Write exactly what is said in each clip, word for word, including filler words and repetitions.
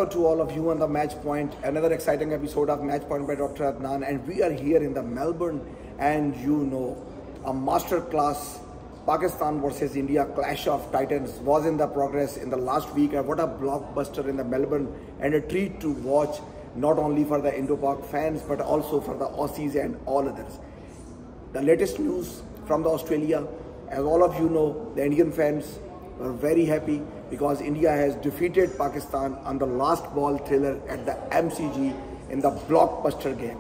hello to all of you on the Match Point, another exciting episode of Match Point by Doctor Adnan, and we are here in the Melbourne, and you know, a masterclass Pakistan versus India clash of titans was in the progress in the last week, and what a blockbuster in the Melbourne, and a treat to watch not only for the Indo-Pak fans but also for the Aussies and all others. The latest news from the Australia, as all of you know, the Indian fans were very happy because India has defeated Pakistan on the last ball thriller at the M C G in the blockbuster game.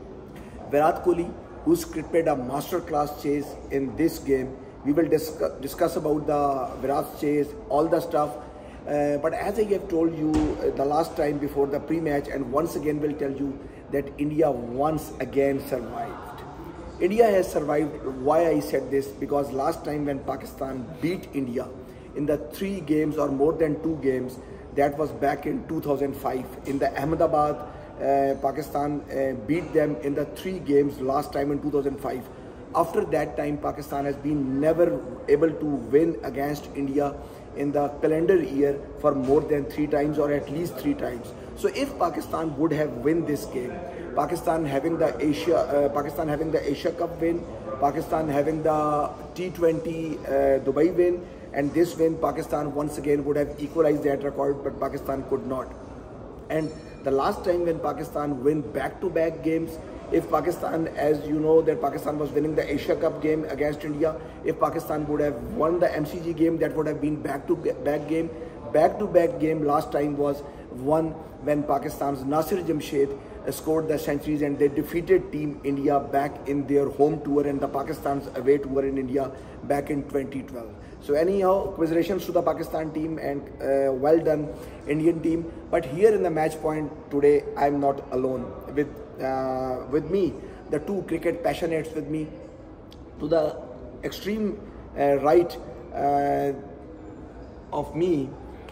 Virat Kohli, who scripted a masterclass chase in this game, we will discuss, discuss about the Virat chase, all the stuff. Uh, but as I have told you uh, the last time before the pre-match, and once again will tell you that India once again survived. India has survived. Why I said this? Because last time when Pakistan beat India in the three games or more than two games, that was back in two thousand five. In the Ahmedabad, uh, Pakistan uh, beat them in the three games last time in two thousand five. After that time, Pakistan has been never able to win against India in the calendar year for more than three times or at least three times. So if Pakistan would have win this game, Pakistan having the Asia, uh, Pakistan having the Asia Cup win, Pakistan having the T twenty uh, Dubai win, and this win, Pakistan once again would have equalized that record, but Pakistan could not. And the last time when Pakistan win back-to-back games, if Pakistan, as you know, that Pakistan was winning the Asia Cup game against India, if Pakistan would have won the M C G game, that would have been back-to-back game. Back-to-back game last time was won when Pakistan's Nasir Jamshed scored the centuries and they defeated Team India back in their home tour and the Pakistan's away tour in India back in twenty twelve. So anyhow, congratulations to the Pakistan team and uh, well done Indian team. But here in the Match Point today, I'm not alone. With uh, with me, the two cricket passionates with me. To the extreme uh, right uh, of me,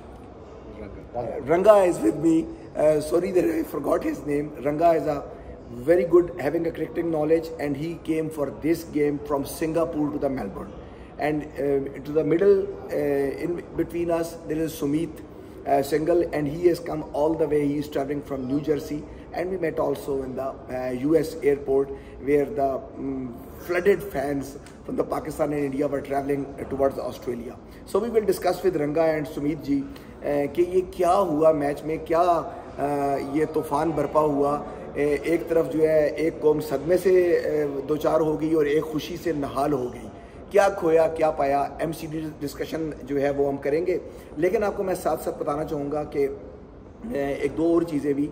uh, Ranga is with me. Uh, sorry that I forgot his name. Ranga is a very good having a cricketing knowledge, and he came for this game from Singapore to the Melbourne. And uh, to the middle, uh, in between us, there is Sumit uh, Singhal, and he has come all the way. He is traveling from New Jersey, and we met also in the uh, U S airport where the um, flooded fans from the Pakistan and India were traveling uh, towards Australia. So we will discuss with Ranga and Sumit ji uh, कि ये क्या हुआ match में, क्या uh, ये तूफान बरपा हुआ. एक तरफ जो है एक कौम सदमे से दो चार हो गई और एक खुशी से नहाल हो गई. क्या खोया क्या पाया, एमसीडी डिस्कशन जो है वो हम करेंगे. लेकिन आपको मैं साथ साथ बताना चाहूँगा कि एक दो और चीज़ें भी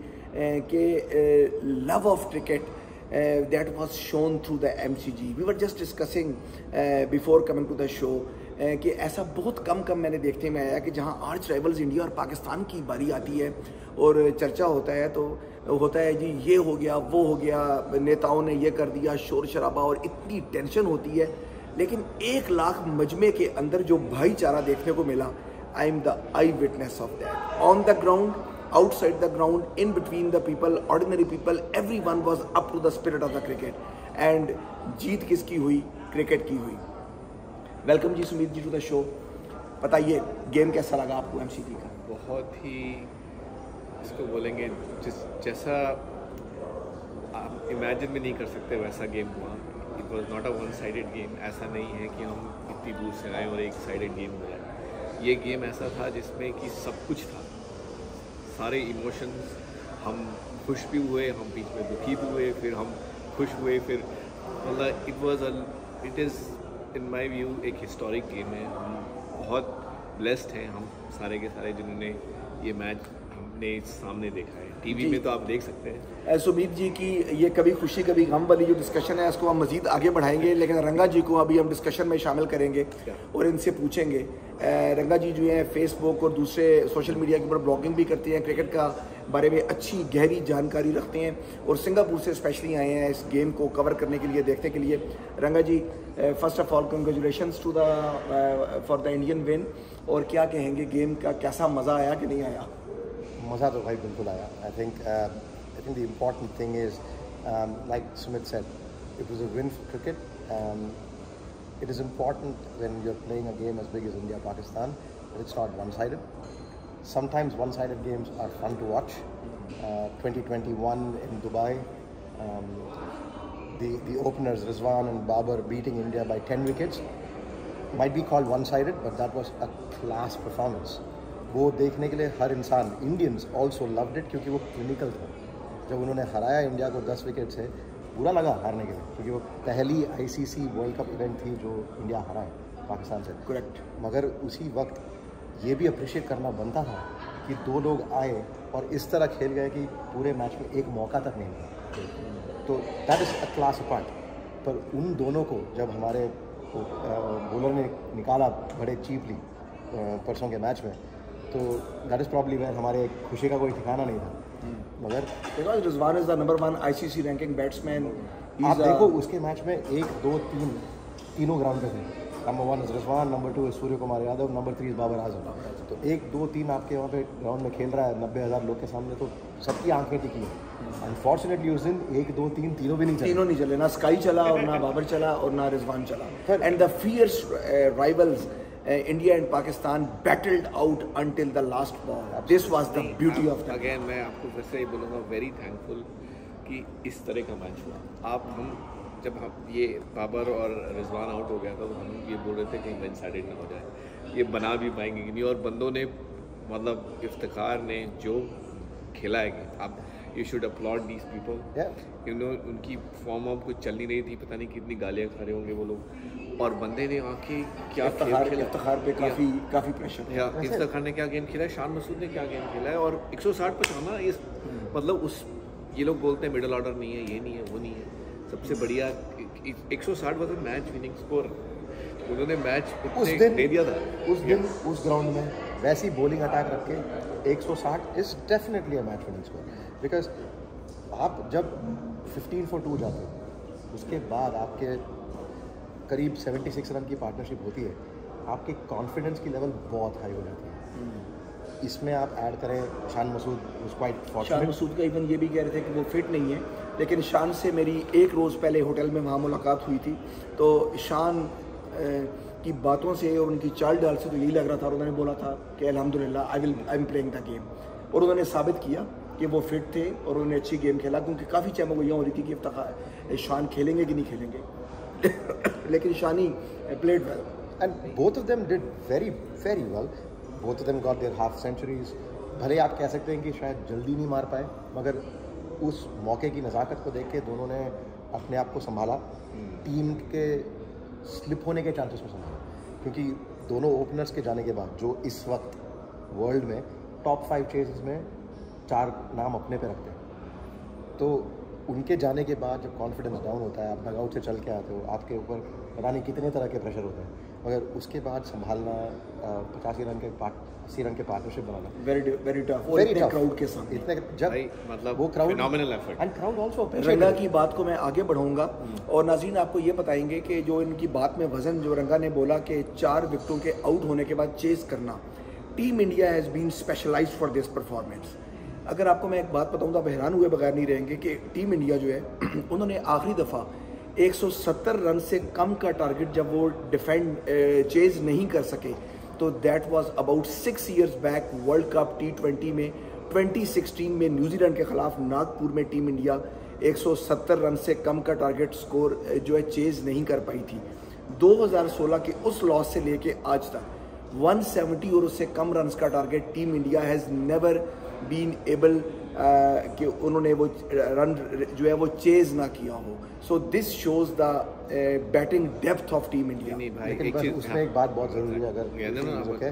कि love of cricket that was shown through the MCG. We were just discussing before coming to the show कि ऐसा बहुत कम कम मैंने देखने में आया कि जहाँ आर्च राइवल्स इंडिया और पाकिस्तान की बारी आती है और चर्चा होता है तो होता है जी ये हो गया वो हो गया, नेताओं ने ये कर दिया, शोर शराबा और इतनी टेंशन होती है. लेकिन एक लाख मजमे के अंदर जो भाईचारा देखने को मिला, I am the eyewitness of that. On the ground, outside the ground, in between the people, ordinary people, everyone was up to the spirit of the cricket. And जीत किसकी हुई? क्रिकेट की हुई. Welcome ji Sumit ji to the show. बताइए game कैसा लगा आपको MCG का? बहुत ही इसको बोलेंगे जिस जैसा आप इमेजिन भी नहीं कर सकते वैसा गेम हुआ. It was not a one sided game. ऐसा नहीं है कि हम इतनी दूर से आए और एक साइडेड गेम हो जाए. ये गेम ऐसा था जिसमें कि सब कुछ था, सारे इमोशंस. हम खुश भी हुए, हम बीच में दुखी भी हुए, फिर हम खुश हुए, फिर मतलब it was a it is in my view एक हिस्टोरिक गेम है. हम बहुत ब्लेस्ड हैं हम सारे के सारे जिन्होंने ये मैच हमने सामने देखा है. टीवी में तो आप देख सकते हैं. सुमित जी की ये कभी खुशी कभी गम वाली जो डिस्कशन है इसको हम मजीद आगे बढ़ाएंगे, लेकिन रंगा जी को अभी हम डिस्कशन में शामिल करेंगे और इनसे पूछेंगे. रंगा जी जो है फेसबुक और दूसरे सोशल मीडिया के ऊपर ब्लॉगिंग भी करते हैं, क्रिकेट का बारे में अच्छी गहरी जानकारी रखते हैं और सिंगापुर से स्पेशली आए हैं इस गेम को कवर करने के लिए, देखने के लिए. Ranga ji, first of all congratulations to the for the Indian win. और क्या कहेंगे, गेम का कैसा मज़ा आया कि नहीं आया? मज़ा तो भाई बिल्कुल आया. I think I think the important thing is like Sumit said, it was a win for cricket. It is important when you're playing a game as big as India-Pakistan that it's not one-sided. sometimes one-sided games are fun to watch. Uh, twenty twenty-one in Dubai, um, the the openers Rizwan and Babar beating India by ten wickets might be called one-sided, but that was a class performance. वो देखने के लिए हर इंसान, Indians also loved it क्योंकि वो clinical था. जब उन्होंने हराया इंडिया को दस विकेट से, बुरा लगा हारने के लिए क्योंकि वो पहली I C C world cup event थी जो इंडिया हारा है पाकिस्तान से. करेक्ट. मगर उसी वक्त ये भी अप्रिशिएट करना बनता था कि दो लोग आए और इस तरह खेल गए कि पूरे मैच में एक मौका तक नहीं मिला. तो that is a class apart. पर उन दोनों को जब हमारे बॉलर ने निकाला बड़े चीपली परसों के मैच में, तो दैट इज़ प्रॉब्ली वेयर हमारे खुशी का कोई ठिकाना नहीं था. मगर because Rizwan is the number one I C C ranking batsman. आप देखो उसके मैच में एक दो तीन तीनों ग्राउंड पे थे. Number one is Rizwan, number two is Surya Kumar Yadav, number three is Babar Azam. तो एक दो तीन आपके वहाँ पे ग्राउंड में खेल रहा है नब्बे हज़ार लोग के सामने, तो सबकी आंखें टिकी हैं. अनफॉर्चुनेटली उस दिन एक दो तीन तीनों भी नहीं चले. तीनों नहीं चले. ना स्काई चला और ना बाबर चला और ना रिजवान चला. And the fierce rivals India and Pakistan battled out until the last ball. This was the beauty of the again मैं आपको फिर से ही बोलूँगा very thankful कि इस तरह का मैच हुआ. आप हम जब हम ये बाबर और रिजवान आउट हो गया था तो हम ये बोल रहे थे कि वन साइडेड ना हो जाए, ये बना भी पाएंगे कि नहीं. और बंदों ने मतलब इफ्तिखार ने जो खेला है, आप you should applaud these people. You know उनकी फॉर्म ऑफ कुछ चल नहीं रही थी, पता नहीं कितनी गालियाँ खा रहे होंगे वो लोग, और बंदे ने आके क्या इफ्तिखार इफ्तिखार पे काफ़ी काफ़ी प्रेशर या इफ्तिखार ने क्या गेम खेला है, शान मसूद ने क्या गेम खेला है, और एक सौ साठ पचाना इस मतलब उस ये लोग बोलते हैं मिडल ऑर्डर नहीं है, ये नहीं है, वो नहीं है. सबसे बढ़िया एक सौ साठ वाला मैच विनिंग स्कोर उन्होंने मैच उस दिन दे दिया था. उस दिन उस ग्राउंड में वैसी बॉलिंग अटैक रख के एक सौ साठ is definitely a match winning score. Because आप जब फिफ्टीन फॉर टू जाते हो उसके बाद आपके करीब छिहत्तर रन की पार्टनरशिप होती है, आपके कॉन्फिडेंस की लेवल बहुत हाई हो जाती है. इसमें आप ऐड करें Shan Masood was quite fortunate. Shan Masood का इवन ये भी कह रहे थे कि वो फिट नहीं है, लेकिन शान से मेरी एक रोज़ पहले होटल में वहाँ मुलाकात हुई थी. तो शान की बातों से और उनकी चाल डाल से तो यही लग रहा था, और उन्होंने बोला था कि अल्हम्दुलिल्लाह I will I am playing the game. और उन्होंने साबित किया कि वो फिट थे और उन्होंने अच्छी गेम खेला, क्योंकि काफ़ी चमक हुई हो रही थी कि इफ्तिखार शान खेलेंगे कि नहीं खेलेंगे. लेकिन शानी played well and both of them did very very well. Both of them got their half centuries. भले आप कह सकते हैं कि शायद जल्दी नहीं मार पाए, मगर उस मौके की नज़ाकत को देख के दोनों ने अपने आप को संभाला, टीम के स्लिप होने के चांसेस को संभाला. क्योंकि दोनों ओपनर्स के जाने के बाद जो इस वक्त वर्ल्ड में टॉप फाइव चेसेस में चार नाम अपने पे रखते हैं, तो उनके जाने के बाद जब कॉन्फिडेंस डाउन होता है, आप नगआउट से चल के आते हो, आपके ऊपर पता नहीं कितने तरह के प्रेशर होते हैं, मगर उसके बाद संभालना, पचासी रन के पार्ट अस्सी रन के पार्टनरशिप बनाना very very tough. Very tough crowd के सामने इतने जब मतलब वो crowd phenomenal effort and crowd also. Ranga की बात को मैं आगे बढ़ाऊंगा और नाज़रीन आपको ये बताएंगे कि जो इनकी बात में वजन जो रंगा ने बोला कि चार विकेटों के आउट होने के बाद चेस करना, team India has been specialised for this performance. अगर आपको मैं एक बात बताऊं तो आप हैरान हुए बगैर नहीं रहेंगे कि टीम इंडिया जो है उन्होंने आखिरी दफ़ा एक सौ सत्तर रन से कम का टारगेट जब वो डिफेंड चेज नहीं कर सके, तो that was about six years back world cup T twenty में ट्वेंटी सिक्सटीन में न्यूजीलैंड के खिलाफ नागपुर में टीम इंडिया एक सौ सत्तर रन से कम का टारगेट स्कोर जो है चेज नहीं कर पाई थी. दो हज़ार सोलह के उस लॉस से लेके आज तक एक सौ सत्तर और उससे कम रन्स का target team India has never been able कि उन्होंने वो रन जो है वो चेज ना किया हो. So this shows the batting depth of team India. लेकिन बस उसमें एक बात बहुत ज़रूरी है, अगर ओके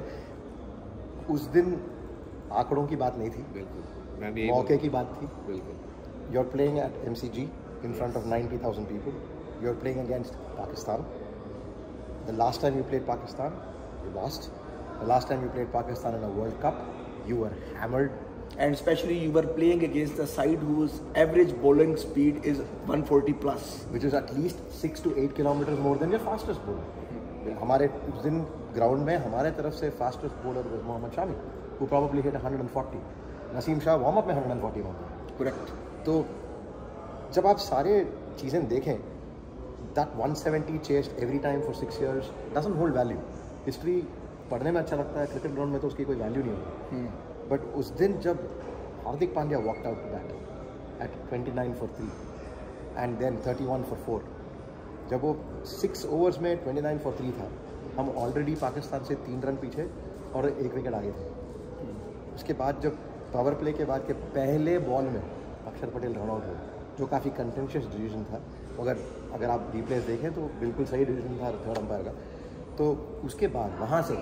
उस दिन आंकड़ों की बात नहीं थी, मौके की बात थी. You are playing at M C G in front of ninety thousand people. You're playing against Pakistan. The last time you played Pakistan, you lost. The last time you played Pakistan in a World Cup, you were hammered. And especially you were playing against the side whose average bowling speed is one forty plus. Which is at least six to eight kilometers more than your fastest bowler. हमारे उस दिन ground में हमारे तरफ से fastest bowler was Mohammed Shami, who probably hit one forty. Naseem Shah warm up में one forty मारता. Correct. तो जब आप सारे चीज़ें देखें, that one seventy chased every time for six years doesn't hold value. History पढ़ने में अच्छा लगता है, क्रिकेट ग्राउंड में तो उसकी कोई वैल्यू नहीं होती। बट उस दिन जब Hardik Pandya walked out to bat at twenty nine for three and then thirty one for four, जब वो सिक्स ओवर्स में ट्वेंटी नाइन फॉर थ्री था, हम ऑलरेडी पाकिस्तान से तीन रन पीछे और एक विकेट आगे थे। उसके बाद जब पावर प्ले के बाद के पहले बॉल में अक्षर पटेल रन आउट हुए, जो काफ़ी कंटेंशियस डिसीजन था, मगर अगर आप रिप्लेस देखें तो बिल्कुल सही डिसीजन था थर्ड अंपायर का। तो उसके बाद वहाँ से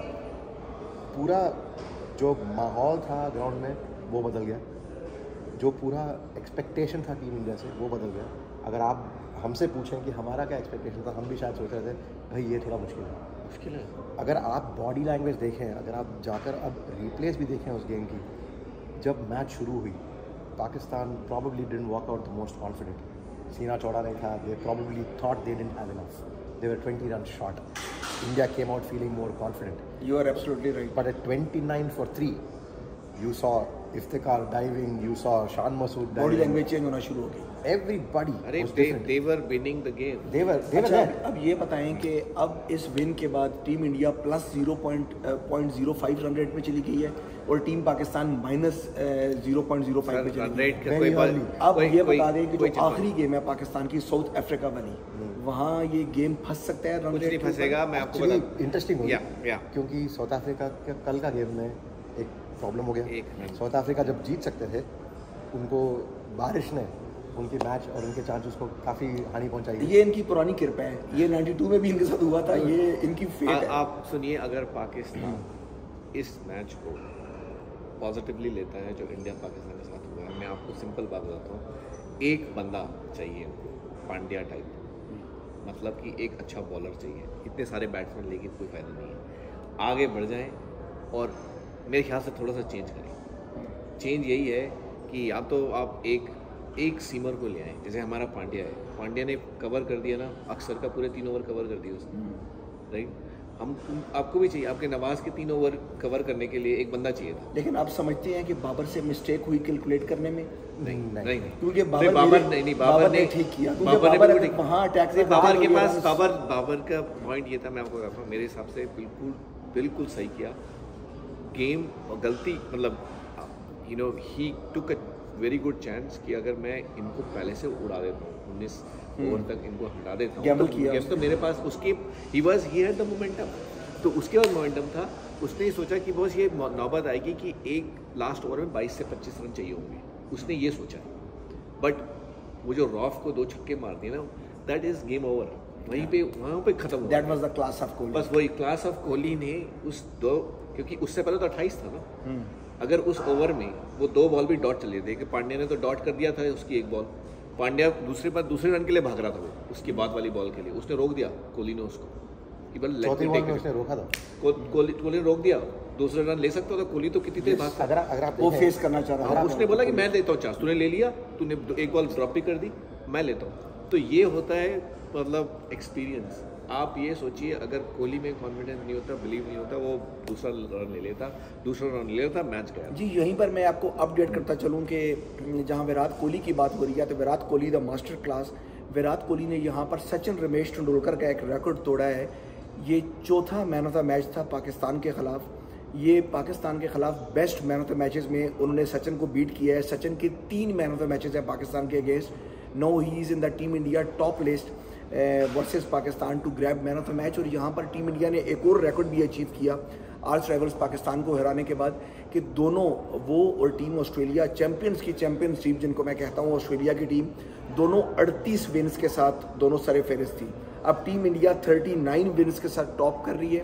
पूरा जो माहौल था ग्राउंड में वो बदल गया, जो पूरा एक्सपेक्टेशन था टीम इंडिया से वो बदल गया। अगर आप हमसे पूछें कि हमारा क्या एक्सपेक्टेशन था, हम भी शायद सोच रहे थे भाई ये थोड़ा मुश्किल है मुश्किल है अगर आप बॉडी लैंग्वेज देखें, अगर आप जाकर अब रिप्लेस भी देखें उस गेम की, जब मैच शुरू हुई Pakistan probably didn't walk out the most confident, सीना चौड़ा नहीं था, they probably thought they didn't have enough, they were twenty run short, India came out feeling more confident. You are absolutely right. But at twenty nine for three you saw Iftikhar diving, you saw Shan Masood diving. Body language change होना शुरू हो गई। Everybody अरे was they different. they were winning the game. They were they were अच्छा, there. अब ये बताएं कि अब इस विन के बाद team India plus zero point zero five run rate में चली गई है और team Pakistan minus zero point zero five पे चली रन गई रेट का Very कोई बात early. अब कोई- ये कोई- बता दें कि कोई जो चिंता आखिरी गेम है पाकिस्तान की साउथ अफ्रीका वाली, वहाँ ये गेम फंस सकता है रन कुछ रेट नहीं के ऊपर? फंसेगा। मैं आपको Actually बता interesting हो या गया या क्योंकि साउथ अफ्रीका के कल का गेम में एक प्रॉब्लम हो गया। एक रन। साउथ अफ्रीका जब जीत सकते थे, उनको बारिश ने उनके मैच और उनके चांसेस को काफ़ी हानि पहुंचाई। ये इनकी पुरानी कृपा है, ये नाइन्टी टू में भी इनके साथ हुआ था, ये इनकी फेट आ, है। आप सुनिए, अगर पाकिस्तान इस मैच को पॉजिटिवली लेता है जो इंडिया पाकिस्तान के साथ हुआ है, मैं आपको सिंपल बात बताता हूँ, एक बंदा चाहिए पांड्या टाइप, मतलब कि एक अच्छा बॉलर चाहिए। इतने सारे बैट्समैन लेके कोई फायदा नहीं है। आगे बढ़ जाएं और मेरे ख्याल से थोड़ा सा चेंज करें। चेंज यही है कि या तो आप एक एक सीमर को ले आएँ, जैसे हमारा पांड्या है, पांड्या ने कवर कर दिया ना, अक्सर का पूरे तीन ओवर कवर कर दिया उसने, राइट। हम आपको भी चाहिए, आपके नवाज के तीन ओवर कवर करने के लिए एक बंदा चाहिए था। लेकिन आप समझते हैं कि बाबर से मिस्टेक हुई कैलकुलेट करने में? नहीं नहीं नहीं नहीं क्योंकि नहीं, बाबर बाबर मेरे- नहीं नहीं बाबर बाबर ने ने ठीक किया, क्योंकि बाबर ने बाबर बिल्कुल ठीक- वहाँ अटैक से बाबर के बाहर पास हो गया। बाबर बाबर का पॉइंट ये था, मैं आपको बताता हूँ, मेरे हिसाब से बिल्कुल बिल्कुल सही किया गेम। गलती मतलब you know he took a very good chance कि अगर मैं इनको पहले से उड़ा देता हूँ, उन्नीस ओवर तक इनको हटा देता हूँ, Gamble तो किया गेम तो मेरे पास उसकी he was he had the momentum. तो उसके बाद मोमेंटम था, उसने ये सोचा कि बस ये नौबत आएगी कि एक लास्ट ओवर में बाईस से पच्चीस रन चाहिए होंगे, उसने ये सोचा। बट वो जो रॉफ को दो छक्के मार दिए ना, दैट इज गेम ओवर, वहीं पे वहाँ पे खत्म दैट हुआ। Was the class of Kohli. बस वही क्लास ऑफ कोहली ने उस दो, क्योंकि उससे पहले तो अट्ठाईस था ना, अगर उस ओवर में वो दो बॉल भी डॉट चले थे, कि पांड्या ने तो डॉट कर दिया था उसकी एक बॉल, पांड्या दूसरे बार दूसरे रन के लिए भाग रहा था, वो उसके बाद वाली बॉल के लिए उसने रोक दिया कोहली ने उसको कि बल चौथी बॉल में उसने रोका था। कोहली कोहली ने रोक दिया, दूसरे रन ले सकता था कोहली, तो कितनी देर भागता। अगर अगर आप वो देखें- फेस करना चाह रहा अगर था। आप- उसने बोला कि मैं देता हूँ चांस, तूने ले लिया, तूने एक बॉल ड्रॉप भी कर दी, मैं लेता हूँ। तो ये होता है मतलब एक्सपीरियंस। आप ये सोचिए, अगर कोहली में कॉन्फिडेंस नहीं होता, बिलीव नहीं होता, वो दूसरा रन ले लेता, दूसरा रन ले लेता, मैच गया। जी, यहीं पर मैं आपको अपडेट करता चलूं कि जहां विराट कोहली की बात हो रही है, तो Virat Kohli the masterclass, Virat Kohli ने यहां पर सचिन रमेश तेंदुलकर का एक रिकॉर्ड तोड़ा है। ये चौथा मैन ऑफ द मैच था पाकिस्तान के खिलाफ। ये पाकिस्तान के खिलाफ best man of the matches में उन्होंने सचिन को बीट किया है। सचिन के तीन मैन ऑफ द मैचेस हैं पाकिस्तान के against. No he is in the team India top list versus Pakistan to grab man of the match. और यहाँ पर टीम इंडिया ने एक और रिकॉर्ड भी अचीव किया आर्च राइवल्स पाकिस्तान को हराने के बाद, कि दोनों वो और टीम ऑस्ट्रेलिया, चैंपियंस की चैंपियंस टीम जिनको मैं कहता हूँ ऑस्ट्रेलिया की टीम, दोनों अड़तीस विन्स के साथ दोनों सरे फेरिस्त थी। अब टीम इंडिया उनतालीस विन्स के साथ टॉप कर रही है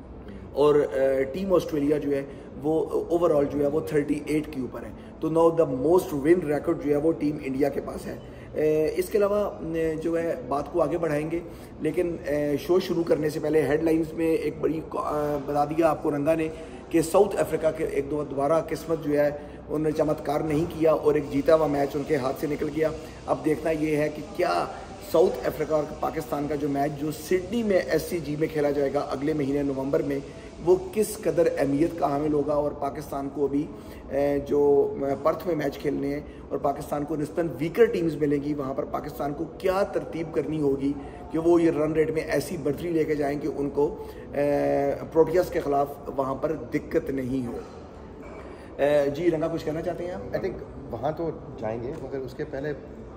और टीम ऑस्ट्रेलिया जो है वो ओवरऑल जो है वो अड़तीस के ऊपर है। तो now the most win record जो है वो टीम इंडिया के पास है। इसके अलावा जो है बात को आगे बढ़ाएंगे, लेकिन शो शुरू करने से पहले हेडलाइंस में एक बड़ी बता दिया आपको रंगा ने कि साउथ अफ्रीका के एक दो दोबारा किस्मत जो है उन्होंने चमत्कार नहीं किया और एक जीता हुआ मैच उनके हाथ से निकल गया। अब देखना ये है कि क्या साउथ अफ्रीका और पाकिस्तान का जो मैच जो सिडनी में एस सी जी में खेला जाएगा अगले महीने नवंबर में, वो किस कदर अहमियत का हामिल होगा। और पाकिस्तान को अभी जो पर्थ में मैच खेलने हैं और पाकिस्तान को निस्बतन वीकर टीम्स मिलेंगी, वहाँ पर पाकिस्तान को क्या तरतीब करनी होगी कि वो ये रन रेट में ऐसी बढ़तरी लेके जाएं कि उनको प्रोटियास के ख़िलाफ़ वहाँ पर दिक्कत नहीं हो। जी रंगा, कुछ कहना चाहते हैं आप? आई थिंक वहाँ तो जाएंगे, मगर उसके पहले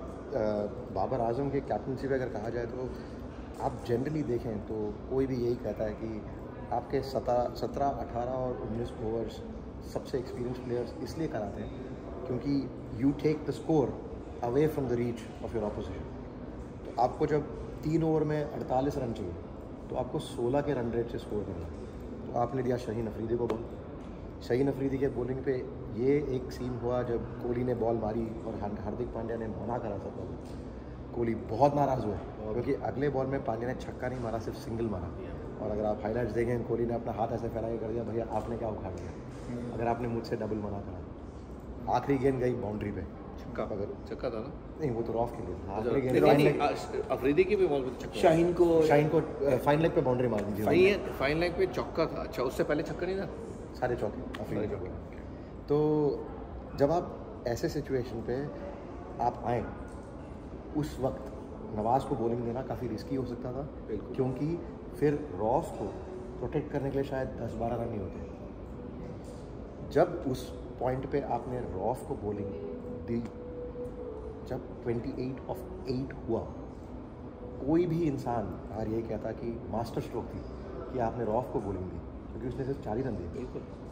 बाबर आजम के कैप्टनसी पे अगर कहा जाए तो आप जनरली देखें तो कोई भी यही कहता है कि आपके सत्रह सत्रह अठारह और उन्नीस ओवर्स सबसे एक्सपीरियंस प्लेयर्स इसलिए कराते हैं क्योंकि you take the score away from the reach of your opposition. तो आपको जब तीन ओवर में अड़तालीस रन चाहिए तो आपको सोलह के रन रेट से स्कोर करना है। तो आपने दिया शाहीन अफरीदी को बॉल। शाहीन अफरीदी के बॉलिंग पे ये एक सीन हुआ जब कोहली ने बॉल मारी और हार्दिक पांड्या ने मना करा था बॉल। कोहली बहुत नाराज़ हुए क्योंकि अगले बॉल में पांड्या ने छक्का नहीं मारा, सिर्फ सिंगल मारा। और अगर आप हाईलाइट्स देखें, कोहली ने अपना हाथ ऐसे फैला के कर दिया, भैया आपने क्या उखाड़ दिया, अगर आपने मुझसे डबल मना करा। आखिरी गेंद गई बाउंड्री पे, छक्का अगर छक्का था ना, नहीं वो तो रॉफ के लिए था। आखिरी गेंद अफरीदी की भी बॉल पे छक्का, शाहीन को शाहीन को फाइन लेग पे बाउंड्री मार दी थी। फाइन लेग पे चौका था। अच्छा, उससे पहले छक्का नहीं था, सारे चौके अफरीदी के। तो जब आप ऐसे सिचुएशन पे आप आए, उस वक्त नवाज़ को बॉलिंग देना काफ़ी रिस्की हो सकता था क्योंकि फिर रॉफ को प्रोटेक्ट करने के लिए शायद दस बारह रन नहीं होते। जब उस पॉइंट पे आपने रॉफ को बॉलिंग दी, जब अट्ठाईस ऑफ एट हुआ, कोई भी इंसान यार ये कहता कि मास्टर स्ट्रोक थी कि आपने रॉफ को बॉलिंग दी क्योंकि उसने सिर्फ चालीस रन दिए।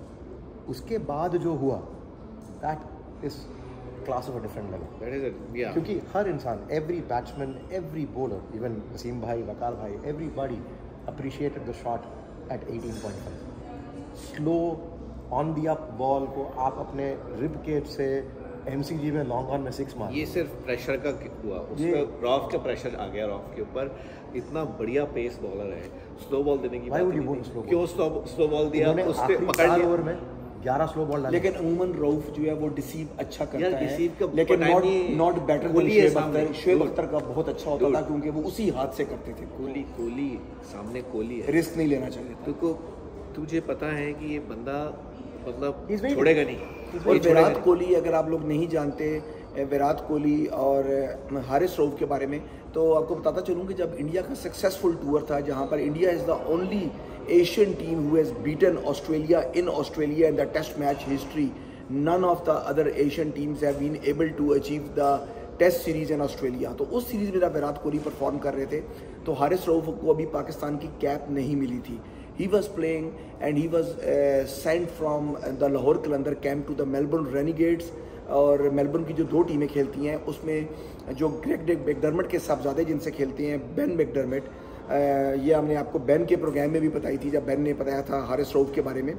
उसके बाद जो हुआ that is class of a different level. क्योंकि हर इंसान, every batsman, every bowler, even Wasim भाई, वकार भाई, everybody appreciated the shot at अठारह point five. Slow on the up ball को आप अपने रिब केज से एमसीजी में लॉन्ग ऑन में सिक्स मार। ये सिर्फ प्रेशर का हुआ, उसमें रॉफ का प्रेशर आ गया। रॉफ के ऊपर इतना बढ़िया पेस बॉलर है, स्लो बॉल देने की बात, क्यों स्लो बॉल दिया, उस पे पकड़ लिया ओवर में ग्यारह स्लो बॉल डाले। लेकिन अमूमन रऊफ जो है वो डिसीव अच्छा करता है, डिसीव का लेकिन not not better than Shoaib Akhtar. Shoaib Akhtar का बहुत अच्छा होता था क्योंकि वो उसी हाथ से करते थे। कोहली कोहली सामने कोहली है, रिस्क नहीं लेना चाहिए था। तुमको तुझे पता है कि ये बंदा मतलब छोड़ेगा नहीं। और विराट कोहली, अगर आप लोग नहीं जानते विराट कोहली और हारिस रऊफ के बारे में, तो आपको बताता चलूँ कि जब इंडिया का सक्सेसफुल टूर था जहाँ पर India is the only Asian team who has beaten Australia in Australia in the test match history, none of the other Asian teams have been able to achieve the test series in Australia। तो उस series में जब Virat Kohli perform कर रहे थे तो हारिस रऊफ को अभी पाकिस्तान की कैप नहीं मिली थी। He was playing and he was uh, sent from the Lahore Qalandar camp to the Melbourne Renegades। और मेलबर्न की जो दो टीमें खेलती हैं उसमें जो ग्रेग मैकडरमट के साहबजादे जिनसे खेलते हैं, बेन मैकडरमट, ये हमने आपको बेन के प्रोग्राम में भी बताई थी जब बेन ने बताया था हारिस रऊफ के बारे में।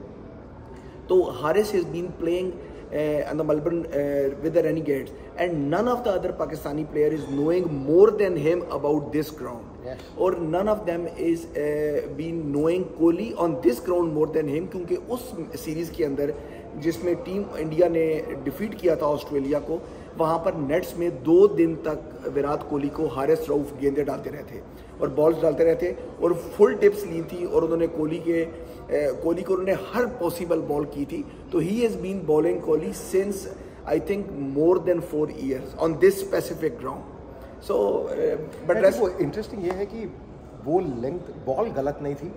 तो Haris has been playing in the Melbourne with the Renegades and none of the other Pakistani player is knowing more than him about this ground, और none of them is been knowing Kohli on this ground more than him. क्योंकि उस series के अंदर जिसमें team India ने defeat किया था Australia को, वहाँ पर नेट्स में दो दिन तक विराट कोहली को हारिस रऊफ गेंदें डालते रहते और बॉल्स डालते रहते और फुल टिप्स ली थी और उन्होंने कोहली के कोहली को उन्होंने हर पॉसिबल बॉल की थी। तो he has been bowling Kohli since I think more than four years on this specific ground. So but interesting ये है कि वो लेंथ बॉल गलत नहीं थी,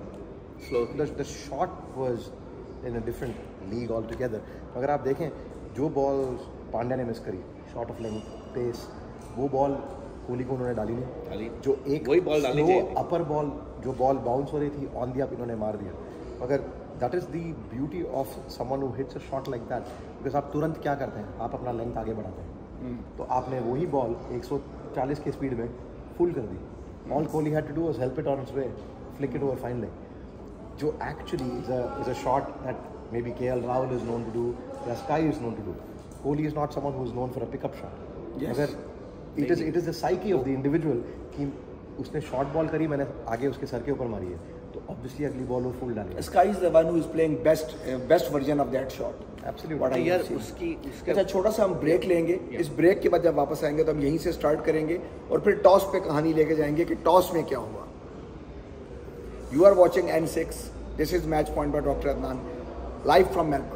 the shot was in a different league altogether. अगर आप देखें जो बॉल पांड्या ने मिस करी, शॉट ऑफ लेंथ, पेस, वो बॉल कोहली को उन्होंने डाली नहीं डाली। जो एक वही बॉल डाली थी, अपर बॉल जो बॉल बाउंस हो रही थी ऑन दी अप इन्होंने मार दिया। अगर that is the beauty of someone who hits a shot like that, because आप तुरंत क्या करते हैं, आप अपना लेंथ आगे बढ़ाते हैं। तो आपने वही बॉल एक सौ चालीस की स्पीड में फुल कर दी। All Kohli had to do was help it on its way, flick it over fine leg, जो actually is a is a shot that maybe K L Rahul is known to do, या Sky is known to do. Kohli is not someone who is known for a pickup shot. Yes. अगर it is it is the psyche of the individual कि उसने short ball करी, मैंने आगे उसके sir के ऊपर मारी है, तो ऑब्वियसली अगली बॉल वो फुल डालेगा। Sky is the one who is playing best uh, best version of that shot. Absolutely. यार उसकी उसका अच्छा, छोटा सा हम ब्रेक लेंगे। इस ब्रेक के बाद जब वापस आएंगे तो हम यहीं से स्टार्ट करेंगे और फिर टॉस पे कहानी लेके जाएंगे कि टॉस में क्या हुआ। You are watching N six This is Match Point by Doctor Adnan, live from Melbourne.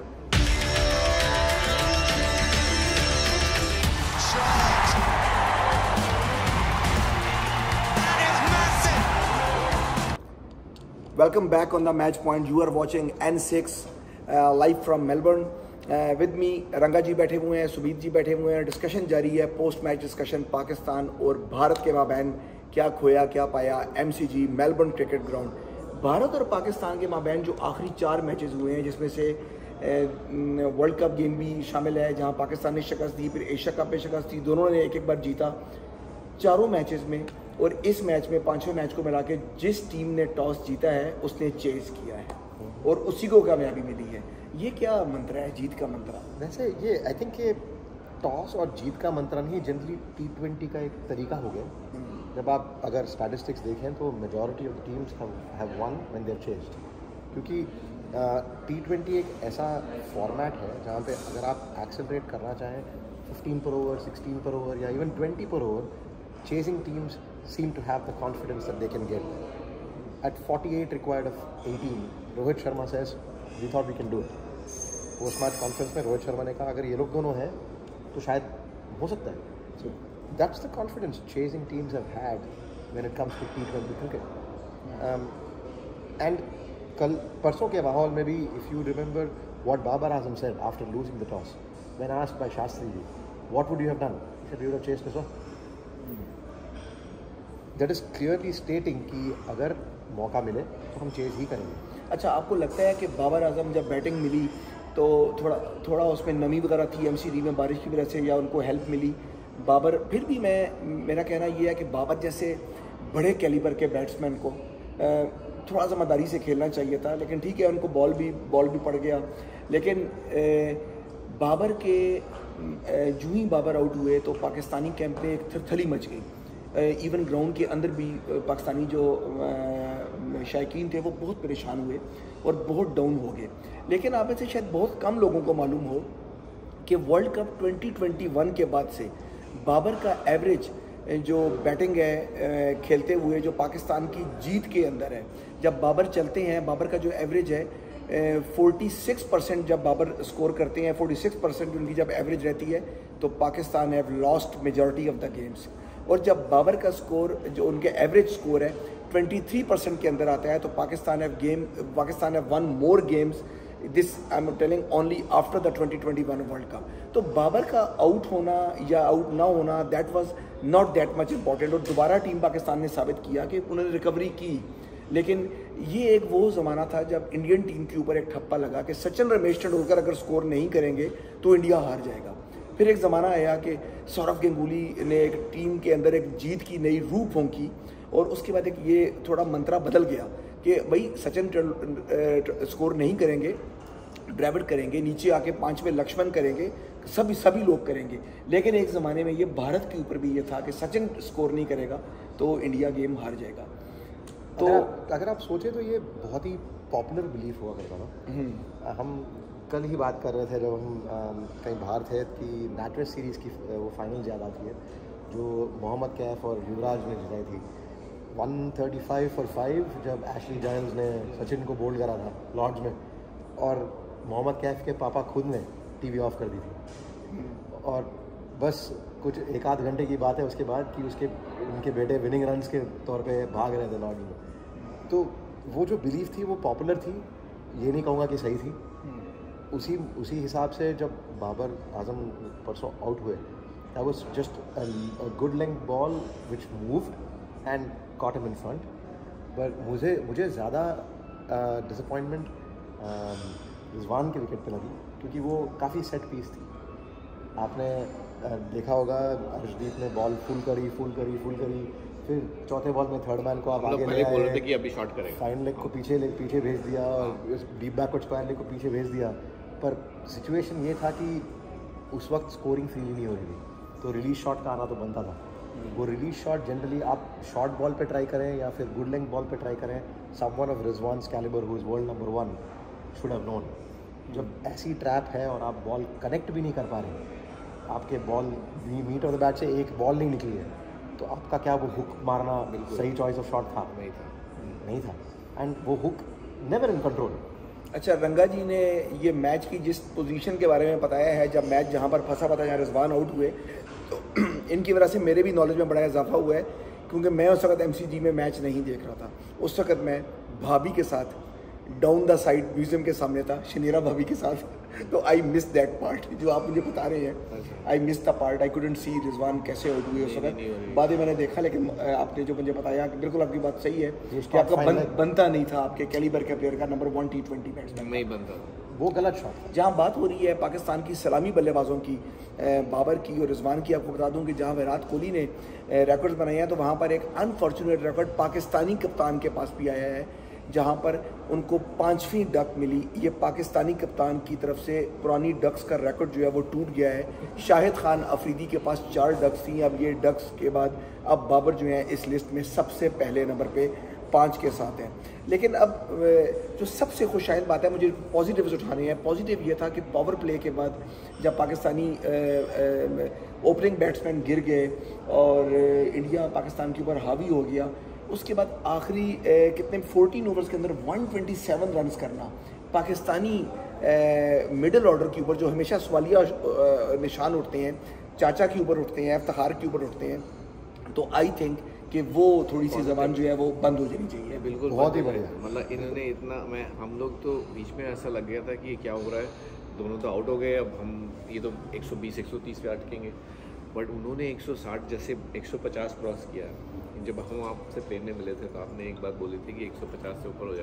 Welcome back on the Match Point. You are watching N six uh, live from Melbourne. Uh, with me रंगा जी बैठे हुए हैं, सुबीत जी बैठे हुए हैं. Discussion जारी है, post match discussion Pakistan और भारत के माबैन क्या खोया क्या पाया. MCG Melbourne cricket ground. Bharat और पाकिस्तान के माबैन जो आखिरी चार मैचेस हुए हैं, जिसमें से वर्ल्ड कप गेम भी शामिल है जहां पाकिस्तान ने शिकस्त दी, फिर एशिया कप में शिकस्त दी, दोनों ने एक एक बार जीता चारों मैचेस में. और इस मैच में पांचवें मैच को मिला के जिस टीम ने टॉस जीता है उसने चेज किया है और उसी को कामयाबी मिली है. ये क्या मंत्र है, जीत का मंत्र? वैसे ये आई थिंक ये टॉस और जीत का मंत्र नहीं, जनरली टी ट्वेंटी का एक तरीका हो गया. जब आप अगर स्टैटिस्टिक्स देखें तो majority of teams have won when they are chased. क्योंकि टी ट्वेंटी एक ऐसा फॉर्मेट है जहाँ पे अगर आप एक्सेलरेट करना चाहें फिफ्टीन पर ओवर, सिक्सटीन पर ओवर या इवन ट्वेंटी पर over, chasing teams seem to have the confidence that they can get there. At forty-eight required of eighteen, Rohit Sharma says, we thought we can do it. Post match conference में रोहित शर्मा ने कहा अगर ये लोग दोनों हैं तो शायद हो सकता है. So that's the confidence chasing teams have had when it comes to T twenty cricket. Um, and कल परसों के माहौल में भी, if you remember what Babar Azam said after losing the toss, when asked by Shastri ji, what would you have done? He said, you would have chased as well. That is clearly stating कि अगर मौका मिले तो हम chase ही करेंगे. अच्छा, आपको लगता है कि बाबर आजम जब बैटिंग मिली तो थोड़ा थोड़ा उसमें नमी वगैरह थी एमसीडी में बारिश की वजह से, या उनको हेल्प मिली? बाबर, फिर भी मैं मेरा कहना ये है कि बाबर जैसे बड़े कैलिबर के बैट्समैन को थोड़ा ज़िम्मेदारी से खेलना चाहिए था. लेकिन ठीक है, उनको बॉल भी बॉल भी पड़ गया. लेकिन बाबर के जो ही बाबर आउट हुए तो पाकिस्तानी कैंप में एक थरथली मच गई. इवन ग्राउंड के अंदर भी पाकिस्तानी जो शायकीन थे वो बहुत परेशान हुए और बहुत डाउन हो गए. लेकिन आप में से शायद बहुत कम लोगों को मालूम हो कि world cup twenty twenty one के बाद से बाबर का एवरेज जो बैटिंग है खेलते हुए जो पाकिस्तान की जीत के अंदर है, जब बाबर चलते हैं बाबर का जो एवरेज है फोर्टी सिक्स परसेंट जब बाबर स्कोर करते हैं, फोर्टी सिक्स परसेंट उनकी जब एवरेज रहती है तो Pakistan have lost majority of the games. और जब बाबर का स्कोर जो उनके एवरेज स्कोर है तेईस परसेंट के अंदर आता है तो Pakistan have game Pakistan have won more games this I am telling only after the twenty twenty one world cup. तो बाबर का आउट होना या आउट ना होना that was not that much important. और दोबारा टीम पाकिस्तान ने साबित किया कि उन्होंने रिकवरी की. लेकिन ये एक वो ज़माना था जब इंडियन टीम के ऊपर एक ठप्पा लगा कि सचिन रमेश तेंदुलकर अगर स्कोर नहीं करेंगे तो इंडिया हार जाएगा. फिर एक ज़माना आया कि सौरव गंगूली ने एक टीम के अंदर एक जीत की नई रूह फूंकी और उसके बाद एक ये थोड़ा मंत्रा बदल गया कि भाई सचिन स्कोर नहीं करेंगे, ड्राविड करेंगे, नीचे आके पांचवें लक्ष्मण करेंगे, सभी सभी लोग करेंगे. लेकिन एक ज़माने में ये भारत के ऊपर भी ये था कि सचिन स्कोर नहीं करेगा तो इंडिया गेम हार जाएगा. तो अगर, अगर आप सोचें तो ये बहुत ही पॉपुलर बिलीफ हुआ करता ना. हम कल ही बात कर रहे थे जब हम कहीं बाहर थे कि नेटवेस्ट सीरीज़ की वो फाइनल याद आती है जो मोहम्मद कैफ और युवराज ने जिताई थी one thirty five for five, जब एशली जाइल्स ने सचिन को बोल्ड करा था लॉर्ड्स में और मोहम्मद कैफ के पापा खुद ने टीवी ऑफ कर दी थी. और बस कुछ एक आध घंटे की बात है उसके बाद कि उसके उनके बेटे विनिंग रन्स के तौर पे भाग रहे थे लॉर्ड्स में. तो वो जो बिलीफ थी वो पॉपुलर थी, ये नहीं कहूँगा कि सही थी. उसी उसी हिसाब से जब बाबर आजम परसों आउट हुए, that was just a good length ball which moved and caught him in front. But मुझे मुझे ज़्यादा डिसअपॉइंटमेंट रिजवान के विकेट पे लगी क्योंकि वो काफ़ी सेट पीस थी. आपने uh, देखा होगा अर्शदीप ने बॉल फुल करी फुल करी फुल करी फिर चौथे बॉल में थर्ड मैन को आप आगे ले आए कि अभी शॉट करेंगे, फाइन लेग को पीछे ले पीछे भेज दिया और डीप बैक को स्क्वायर लेग को पीछे भेज दिया. पर सिचुएशन ये था कि उस वक्त स्कोरिंग फील नहीं हो रही थी तो रिलीज शॉट का आना तो बनता था. वो रिलीज शॉट जनरली आप शॉर्ट बॉल पे ट्राई करें या फिर गुड लेंथ बॉल पे ट्राई करें. Someone of Rizwan's calibre who is world number one should have known. जब ऐसी ट्रैप है और आप बॉल कनेक्ट भी नहीं कर पा रहे, आपके ball meet of the bat से एक बॉल नहीं निकली है, तो आपका क्या वो हुक मारना सही चॉइस ऑफ शॉट था? नहीं था नहीं था. एंड वो हुक नेवर इन कंट्रोल। अच्छा, रंगा जी ने ये मैच की जिस पोजीशन के बारे में बताया है, जब मैच जहाँ पर फंसा पता जहाँ रिजवान आउट हुए, तो इनकी वजह से मेरे भी नॉलेज में बड़ा इजाफा हुआ है, क्योंकि मैं उस वक्त एमसीजी में मैच नहीं देख रहा था। उस वक्त मैं भाभी के साथ डाउन द साइड म्यूजियम के सामने था, शनीरा भाभी के साथ। तो आई मिस दैट पार्ट जो आप मुझे बता रहे हैं। I miss the part, I couldn't see Rizwan कैसे आउट हुए उस वक्त। बाद में मैंने देखा, लेकिन आपने जो मुझे बताया कि बिल्कुल आपकी बात सही है कि आपका बन, बनता नहीं था आपके कैलिबर के प्लेयर का number one T twenty batsman नहीं बनता, वो गलत शॉट। जहाँ बात हो रही है पाकिस्तान की सलामी बल्लेबाजों की, बाबर की और रिजवान की, आपको बता दूं कि जहाँ विराट कोहली ने रिकॉर्ड्स बनाए हैं, तो वहाँ पर एक अनफॉर्चुनेट रिकॉर्ड पाकिस्तानी कप्तान के पास भी आया है, जहाँ पर उनको पांचवीं डक मिली। ये पाकिस्तानी कप्तान की तरफ से पुरानी डक्स का रिकॉर्ड जो है वो टूट गया है। शाहिद खान अफरीदी के पास चार डक्स थी, अब ये डक्स के बाद अब बाबर जो है इस लिस्ट में सबसे पहले नंबर पे पाँच के साथ हैं। लेकिन अब जो सबसे खुशाइन बात है, मुझे पॉजिटिव्स उठाने हैं। पॉजिटिव ये था कि पावर प्ले के बाद जब पाकिस्तानी ओपनिंग बैट्समैन गिर गए और इंडिया पाकिस्तान के ऊपर हावी हो गया, उसके बाद आखिरी कितने चौदह ओवर्स के अंदर एक सौ सत्ताईस रन्स करना पाकिस्तानी मिडिल ऑर्डर के ऊपर, जो हमेशा सवालिया निशान उठते हैं, चाचा के ऊपर उठते हैं, इफ्तिखार के ऊपर उठते हैं, तो आई थिंक कि वो थोड़ी सी जबान जो है वो बंद हो जानी चाहिए। बिल्कुल, बहुत ही बढ़िया। मतलब इन्होंने इतना, मैं हम लोग तो बीच में ऐसा लग गया था कि क्या हो रहा है, दोनों तो आउट हो गए, अब हम ये तो एक सौ बीस एक सौ तीस पे अटकेंगे, बट उन्होंने एक सौ साठ जैसे एक सौ पचास क्रॉस किया। जब हम आपसे प्लेन में मिले थे तो आपने एक बात बोली थी कि एक सौ पचास से ऊपर हो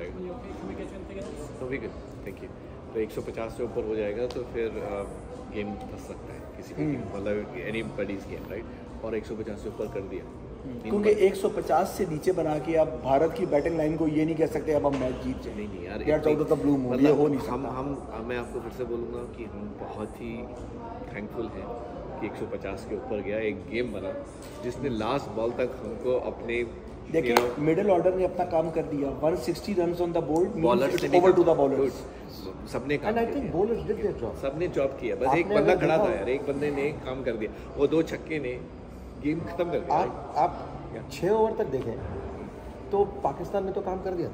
जाएगा, तो विकेट, थैंक यू, तो एक सौ पचास से ऊपर हो जाएगा तो फिर गेम फंस सकता है किसी भी, मतलब एनी बडीज गेम, राइट, और एक सौ पचास से ऊपर कर दिया, क्योंकि एक सौ पचास से नीचे बना के आप भारत की बैटिंग लाइन को ये नहीं कह सकते अब हम मैच जीत जाए। नहीं नहीं यार, यार चौदह तो ब्लू मून, ये हो नहीं सकता। हम हम मैं आपको फिर से बोलूँगा कि हम बहुत ही थैंकफुल हैं कि एक सौ पचास के ऊपर गया, एक गेम बना जिसने लास्ट बॉल तक हमको अपने, देखिए मिडिल ऑर्डर ने अपना काम कर दिया। एक सौ साठ runs on the board, bowlers over to the bowlers, सबने काम किया, सबने जॉब किया, बस एक बंदा खड़ा था यार, एक बंदे ने काम कर दिया, वो दो छक्के ने गेम खत्म कर दिया। आप आप छः ओवर तक देखें तो पाकिस्तान ने तो काम कर दिया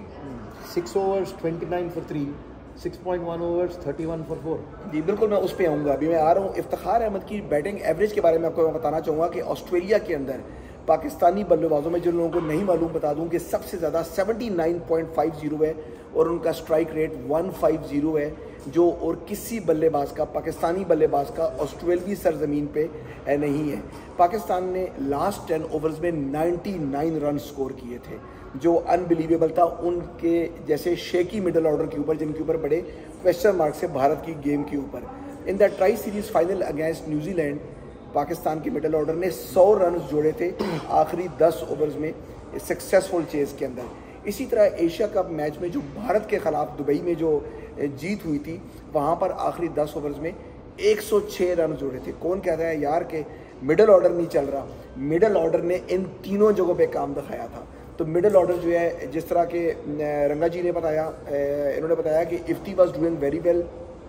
था। Six overs twenty nine for three, six point one overs thirty one for four. जी बिल्कुल, मैं उस पर आऊँगा, अभी मैं आ रहा हूँ। इफ्तिखार अहमद की बैटिंग एवरेज के बारे में आपको मैं बताना चाहूँगा कि ऑस्ट्रेलिया के अंदर पाकिस्तानी बल्लेबाजों में जिन लोगों को नहीं मालूम बता दूं कि सबसे ज़्यादा उन्यासी पॉइंट पाँच ज़ीरो है और उनका स्ट्राइक रेट एक सौ पचास है, जो और किसी बल्लेबाज का, पाकिस्तानी बल्लेबाज का ऑस्ट्रेलवी सरजमीन पे नहीं है। पाकिस्तान ने लास्ट टेन ओवर्स में निन्यानवे रन स्कोर किए थे, जो अनबिलीवेबल था उनके जैसे शेकी मिडल ऑर्डर के ऊपर, जिनके ऊपर बड़े क्वेश्चन मार्क्स है भारत की गेम के ऊपर। In the tri series final against New Zealand Pakistan के मिडल ऑर्डर ने सौ रन जोड़े थे आखिरी दस ओवर्स में सक्सेसफुल चेज के अंदर। इसी तरह एशिया कप मैच में जो भारत के खिलाफ दुबई में जो जीत हुई थी, वहाँ पर आखिरी दस ओवर्स में एक सौ छह रन जोड़े थे। कौन कहता है यार कि मिडल ऑर्डर नहीं चल रहा? मिडल ऑर्डर ने इन तीनों जगहों पे काम दिखाया था। तो मिडल ऑर्डर जो है, जिस तरह के रंगा जी ने बताया, इन्होंने बताया कि Ifti was doing very well,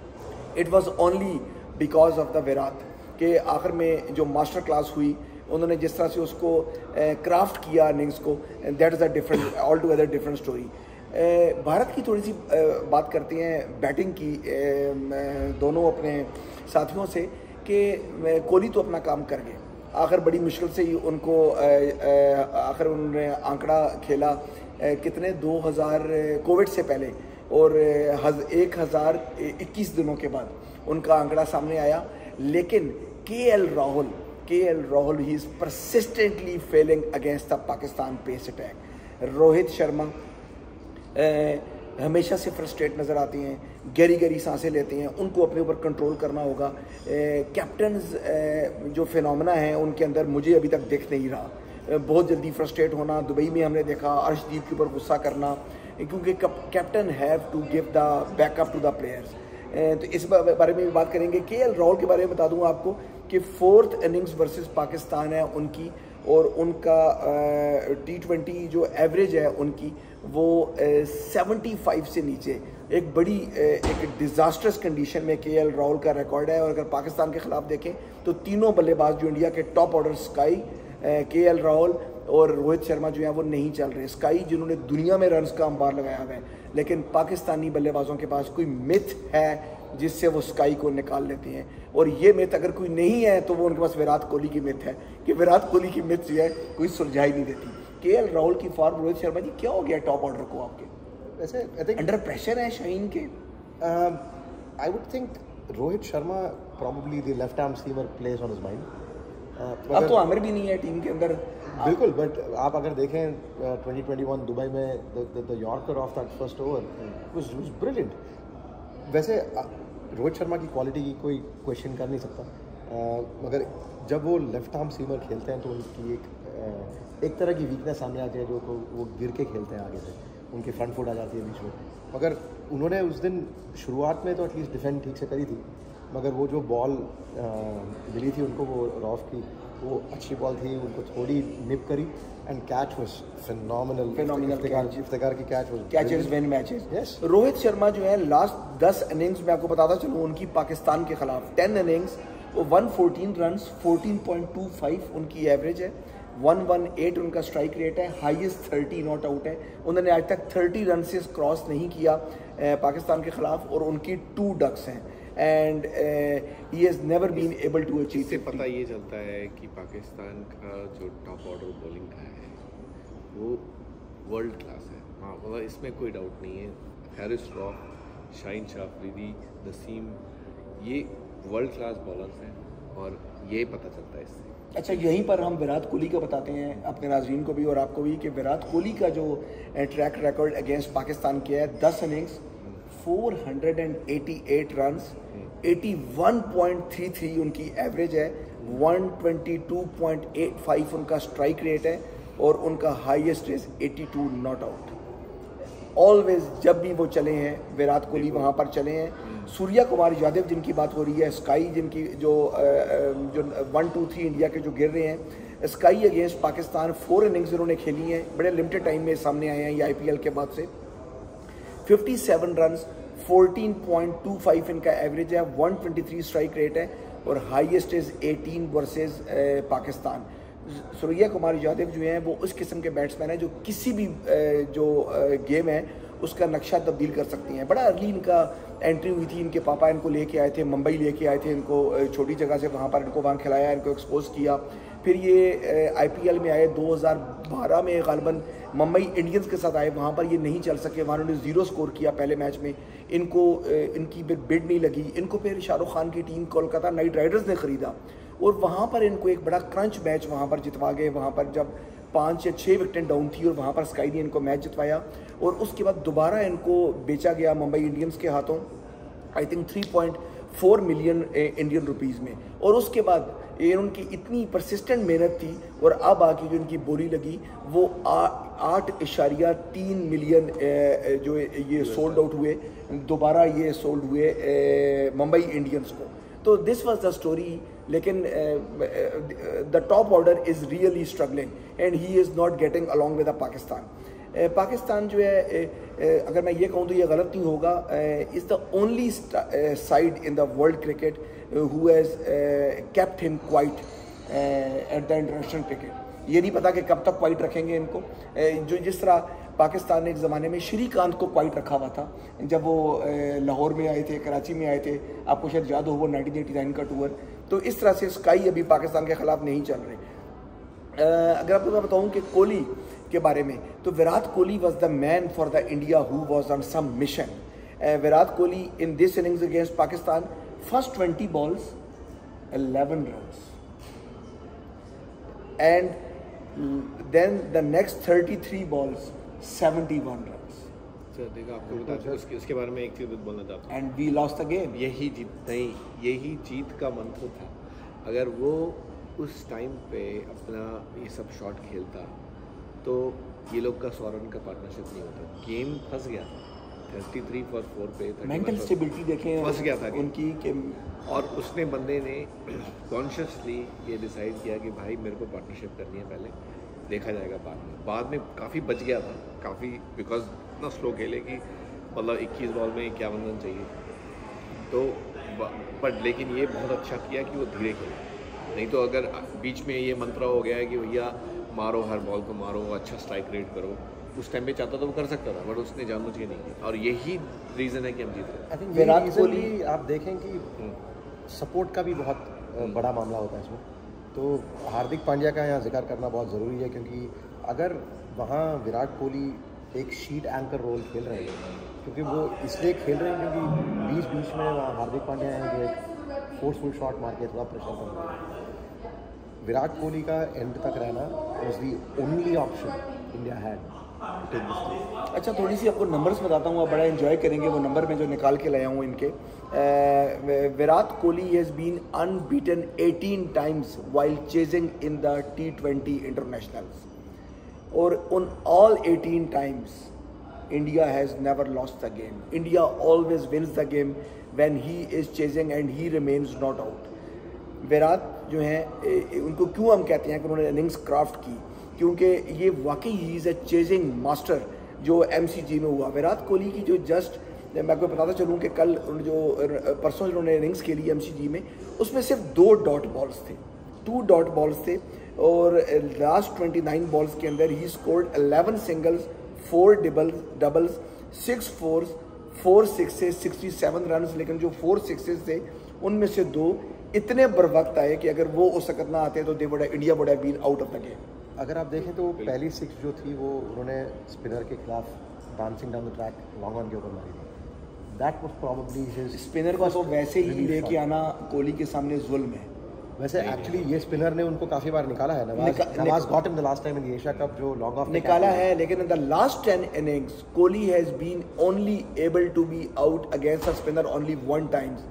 it was only because of the Virat, के आखिर में जो मास्टर क्लास हुई, उन्होंने जिस तरह से उसको क्राफ्ट किया इनिंग्स को, that is a different, all together different story. Bharat की थोड़ी सी बात करते हैं बैटिंग की, दोनों अपने साथियों से, कि कोहली तो अपना काम कर गए, आखिर बड़ी मुश्किल से ही उनको आखिर उन्होंने आंकड़ा खेला कितने दो हज़ार कोविड से पहले, और एक हज़ार इक्कीस दिनों के बाद उनका आंकड़ा सामने आया। लेकिन के L Rahul K L Rahul he is persistently failing against the Pakistan pace attack. Rohit Sharma हमेशा से फ्रस्ट्रेट नज़र आती हैं, गहरी गहरी सांसें लेते हैं, उनको अपने ऊपर कंट्रोल करना होगा। कैप्टन्स जो फिनोमेना हैं उनके अंदर मुझे अभी तक दिख नहीं रहा। बहुत जल्दी फ्रस्ट्रेट होना, दुबई में हमने देखा अर्शदीप के ऊपर गुस्सा करना, क्योंकि captain have to give the backup to the players. तो इस बारे में भी बात करेंगे। के एल राहुल के बारे में बता दूं आपको कि फोर्थ इनिंग्स वर्सेस पाकिस्तान है उनकी, और उनका टी ट्वेंटी जो एवरेज है उनकी वो पचहत्तर से नीचे, एक बड़ी एक डिज़ास्टर्स कंडीशन में के एल राहुल का रिकॉर्ड है। और अगर पाकिस्तान के ख़िलाफ़ देखें तो तीनों बल्लेबाज जो इंडिया के top order, SKY, K L Rahul, और रोहित शर्मा जो है वो नहीं चल रहे। स्काई जिन्होंने दुनिया में रन्स का अंबार लगाया हुआ है, लेकिन पाकिस्तानी बल्लेबाजों के पास कोई मिथ है जिससे वो स्काई को निकाल लेते हैं, और ये मिथ अगर कोई नहीं है तो वो उनके पास विराट कोहली की मिथ है कि विराट कोहली की मिथ जो है कोई सुलझाई नहीं देती। के एल राहुल की फॉर्म, रोहित शर्मा जी क्या हो गया टॉप ऑर्डर को आपके? वैसे आई थिंक अंडर प्रेशर है शाहीन के? I would think Rohit Sharma probably the left arm seamer plays on his mind. uh, अब तो आमिर भी नहीं है टीम के अंदर। बिल्कुल, बट आप अगर देखें ट्वेंटी ट्वेंटी वन दुबई में the yorker of that first over was was brilliant. वैसे रोहित शर्मा की क्वालिटी की कोई क्वेश्चन कर नहीं सकता, uh, मगर जब वो लेफ्ट आर्म सीमर खेलते हैं तो उनकी एक uh, एक तरह की वीकनेस सामने आती है, जो वो गिर के खेलते हैं आगे से, उनकी फ्रंट फुट आ जाती है बीच में। मगर उन्होंने उस दिन शुरुआत में तो एटलीस्ट डिफेंड ठीक से करी थी, मगर वो जो बॉल मिली थी उनको, वो रॉफ की, वो अच्छी बॉल थी, उनको थोड़ी निप करी and catch was phenomenal. Phenomenal Iftikhar की catch was catches win matches. Yes, Rohit Sharma जो है लास्ट दस इनिंग्स में आपको बताता चलूँ उनकी पाकिस्तान के खिलाफ टेन इनिंग्स वो one fourteen runs, fourteen point two five उनकी एवरेज है, वन वन एट उनका स्ट्राइक रेट है, हाईएस्ट थर्टी नॉट आउट है। उन्होंने आज तक थर्टी रन से क्रॉस नहीं किया पाकिस्तान के खिलाफ, और उनकी टू डक्स हैं and he has never been able to achieve. इससे पता ये चलता है कि पाकिस्तान का जो टॉप ऑर्डर बॉलिंग का है वो वर्ल्ड क्लास है। हाँ, मतलब इसमें कोई डाउट नहीं है। हैरिस रॉफ, शाहीन शाह अफरीदी, नसीम, ये वर्ल्ड क्लास बॉलर्स हैं, और ये पता चलता है इससे। अच्छा, यहीं पर हम विराट कोहली का बताते हैं अपने नाज़रीन को भी और आपको भी कि विराट कोहली का जो ट्रैक रिकॉर्ड अगेंस्ट पाकिस्तान किया है, दस innings, four hundred eighty eight runs, eighty one point three three उनकी एवरेज है, one twenty two point eight five उनका स्ट्राइक रेट है, और उनका highest is eighty two not out. Always जब भी वो चले हैं विराट कोहली वहाँ पर चले हैं। सूर्या कुमार यादव जिनकी बात हो रही है, स्काई जिनकी जो जो वन टू थ्री इंडिया के जो गिर रहे हैं, SKY against Pakistan four innings इन्होंने खेली हैं, बड़े लिमिटेड टाइम में सामने आए हैं ये आईपीएल के बाद से। Fifty seven runs, fourteen point two five इनका एवरेज है, one twenty three strike rate है, और highest is eighteen versus Pakistan. Surya Kumar Yadav जो हैं वो उस किस्म के बैट्समैन हैं जो किसी भी जो गेम है उसका नक्शा तब्दील कर सकती हैं। बड़ा अर्ली इनका एंट्री हुई थी, इनके पापा इनको लेके आए थे, मुंबई लेके आए थे इनको, छोटी जगह से वहाँ पर इनको वहाँ खिलाया, इनको एक्सपोज किया। फिर ये आईपीएल में आए दो हज़ार बारह में, गालिबन मुंबई इंडियंस के साथ आए, वहाँ पर ये नहीं चल सके, वहाँ उन्होंने ज़ीरो स्कोर किया पहले मैच में, इनको इनकी बिड नहीं लगी। इनको फिर शाहरुख खान की टीम कोलकाता नाइट राइडर्स ने ख़रीदा, और वहाँ पर इनको एक बड़ा क्रंच मैच वहाँ पर जितवा गए, वहाँ पर जब पाँच या छः विकेटें डाउन थी, और वहाँ पर स्काई ने इनको मैच जितवाया, और उसके बाद दोबारा इनको बेचा गया मुंबई इंडियंस के हाथों, I think three point four million Indian rupees में। और उसके बाद ये उनकी इतनी परसिस्टेंट मेहनत थी, और अब आके जो इनकी बोली लगी वो आठ इशारिया तीन मिलियन जो ये सोल्ड आउट हुए, दोबारा ये सोल्ड हुए मुंबई इंडियंस को। तो दिस वाज द स्टोरी, लेकिन the top order is really struggling and he is not getting along with the Pakistan. Pakistan जो है, अगर मैं ये कहूँ तो ये गलत नहीं होगा, is the only side in the world cricket who has kept him quiet at the international cricket. ये नहीं पता कि कब तक क्वाइट रखेंगे इनको, जो जिस तरह पाकिस्तान ने एक ज़माने में श्रीकांत को क्वाइट रखा हुआ था जब वो लाहौर में आए थे, कराची में आए थे, आपको शायद याद हो वो नाइनटीन एटी नाइन का टूर। तो इस तरह से स्काई अभी पाकिस्तान के खिलाफ नहीं चल रहे। अगर आपको मैं बताऊँ कि कोहली के बारे में, तो Virat Kohli was the man for the India who was on some mission. Virat Kohli in this innings against Pakistan, first twenty balls eleven runs, and then the next thirty three balls seventy one runs. देखा, आपको बता दूं उसके उसके बारे में एक चीज़ बोलना चाहता हूँ, and we lost the game. यही जीत नहीं, यही जीत का मंत्र था। अगर वो उस टाइम पे अपना ये सब शॉट खेलता तो ये लोग का सौ रन का पार्टनरशिप नहीं होता। गेम फंस गया था, थर्टी थ्री फॉर फोर पे मेंटल स्टेबिलिटी देखें फंस गया था उनकी के, और उसने बंदे ने कॉन्शियसली ये डिसाइड किया कि भाई मेरे को पार्टनरशिप करनी है, पहले देखा जाएगा बाद में। बाद में काफ़ी बच गया था, काफ़ी, बिकॉज इतना स्लो खेले कि मतलब इक्कीस बॉल में इक्यावन रन चाहिए, तो बट लेकिन ये बहुत अच्छा किया कि वो धीरे खेले। नहीं तो अगर बीच में ये मंत्र हो गया है कि भैया मारो, हर बॉल को मारो, अच्छा स्ट्राइक रेट करो। उस टाइम पे चाहता तो वो कर सकता था, बट उसने जानबूझ के नहीं किया, और यही रीज़न है कि हम जीत रहे। आई थिंक विराट कोहली आप देखें कि सपोर्ट का भी बहुत बड़ा मामला होता है इसमें, तो हार्दिक पांड्या का यहाँ जिक्र करना बहुत ज़रूरी है, क्योंकि अगर वहाँ विराट कोहली एक शीट एंकर रोल खेल रहे हैं, क्योंकि वो इसलिए खेल रहे हैं क्योंकि बीच बीच में वहाँ हार्दिक पांड्या हैं जो एक फोर्सफुल शॉट मार के थोड़ा प्रेशर कर रहे हैं। विराट कोहली का एंड तक रहना was the only option India had. अच्छा, थोड़ी सी आपको नंबर्स बताता हूँ, आप बड़ा एंजॉय करेंगे वो नंबर में जो निकाल के लाया हूँ इनके। Virat Kohli has been unbeaten eighteen times while chasing in the T twenty internationals, और on all eighteen times India has never lost the game. India always wins the game when he is chasing and he remains not out. Virat जो हैं उनको क्यों हम कहते हैं कि उन्होंने इनिंग्स क्राफ्ट की, क्योंकि ये वाकई he is a chasing master जो एमसीजी में हुआ। विराट कोहली की जो जस्ट मैं आपको बताता चलूँ कि कल जो परसों जिन्होंने इनिंग्स खेली एमसीजी में, उसमें सिर्फ दो डॉट बॉल्स थे, टू डॉट बॉल्स थे, और लास्ट ट्वेंटी नाइन बॉल्स के अंदर ही scored eleven singles, four doubles doubles six fours, four sixes, sixty seven run. लेकिन जो फोर सिक्सेस थे उनमें से दो इतने बर वक्त आए कि अगर वो उस वक्त ना आते तो they would India would have been out of the game. अगर आप देखें तो पहली सिक्स जो थी वो उन्होंने स्पिनर के खिलाफ dancing down the track long on के ऊपर मारी थी। That was probably his spinner को तो वैसे ही लेके आना कोहली के सामने जुल्म है। वैसे एक्चुअली ये स्पिनर ने उनको काफी बार निकाला है। Nawaz Nawaz got in the last time in the Asia cup जो लॉन्ग ऑफ निकाला है, लेकिन in the last ten innings Kohli has been only able to be out against a spinner only one times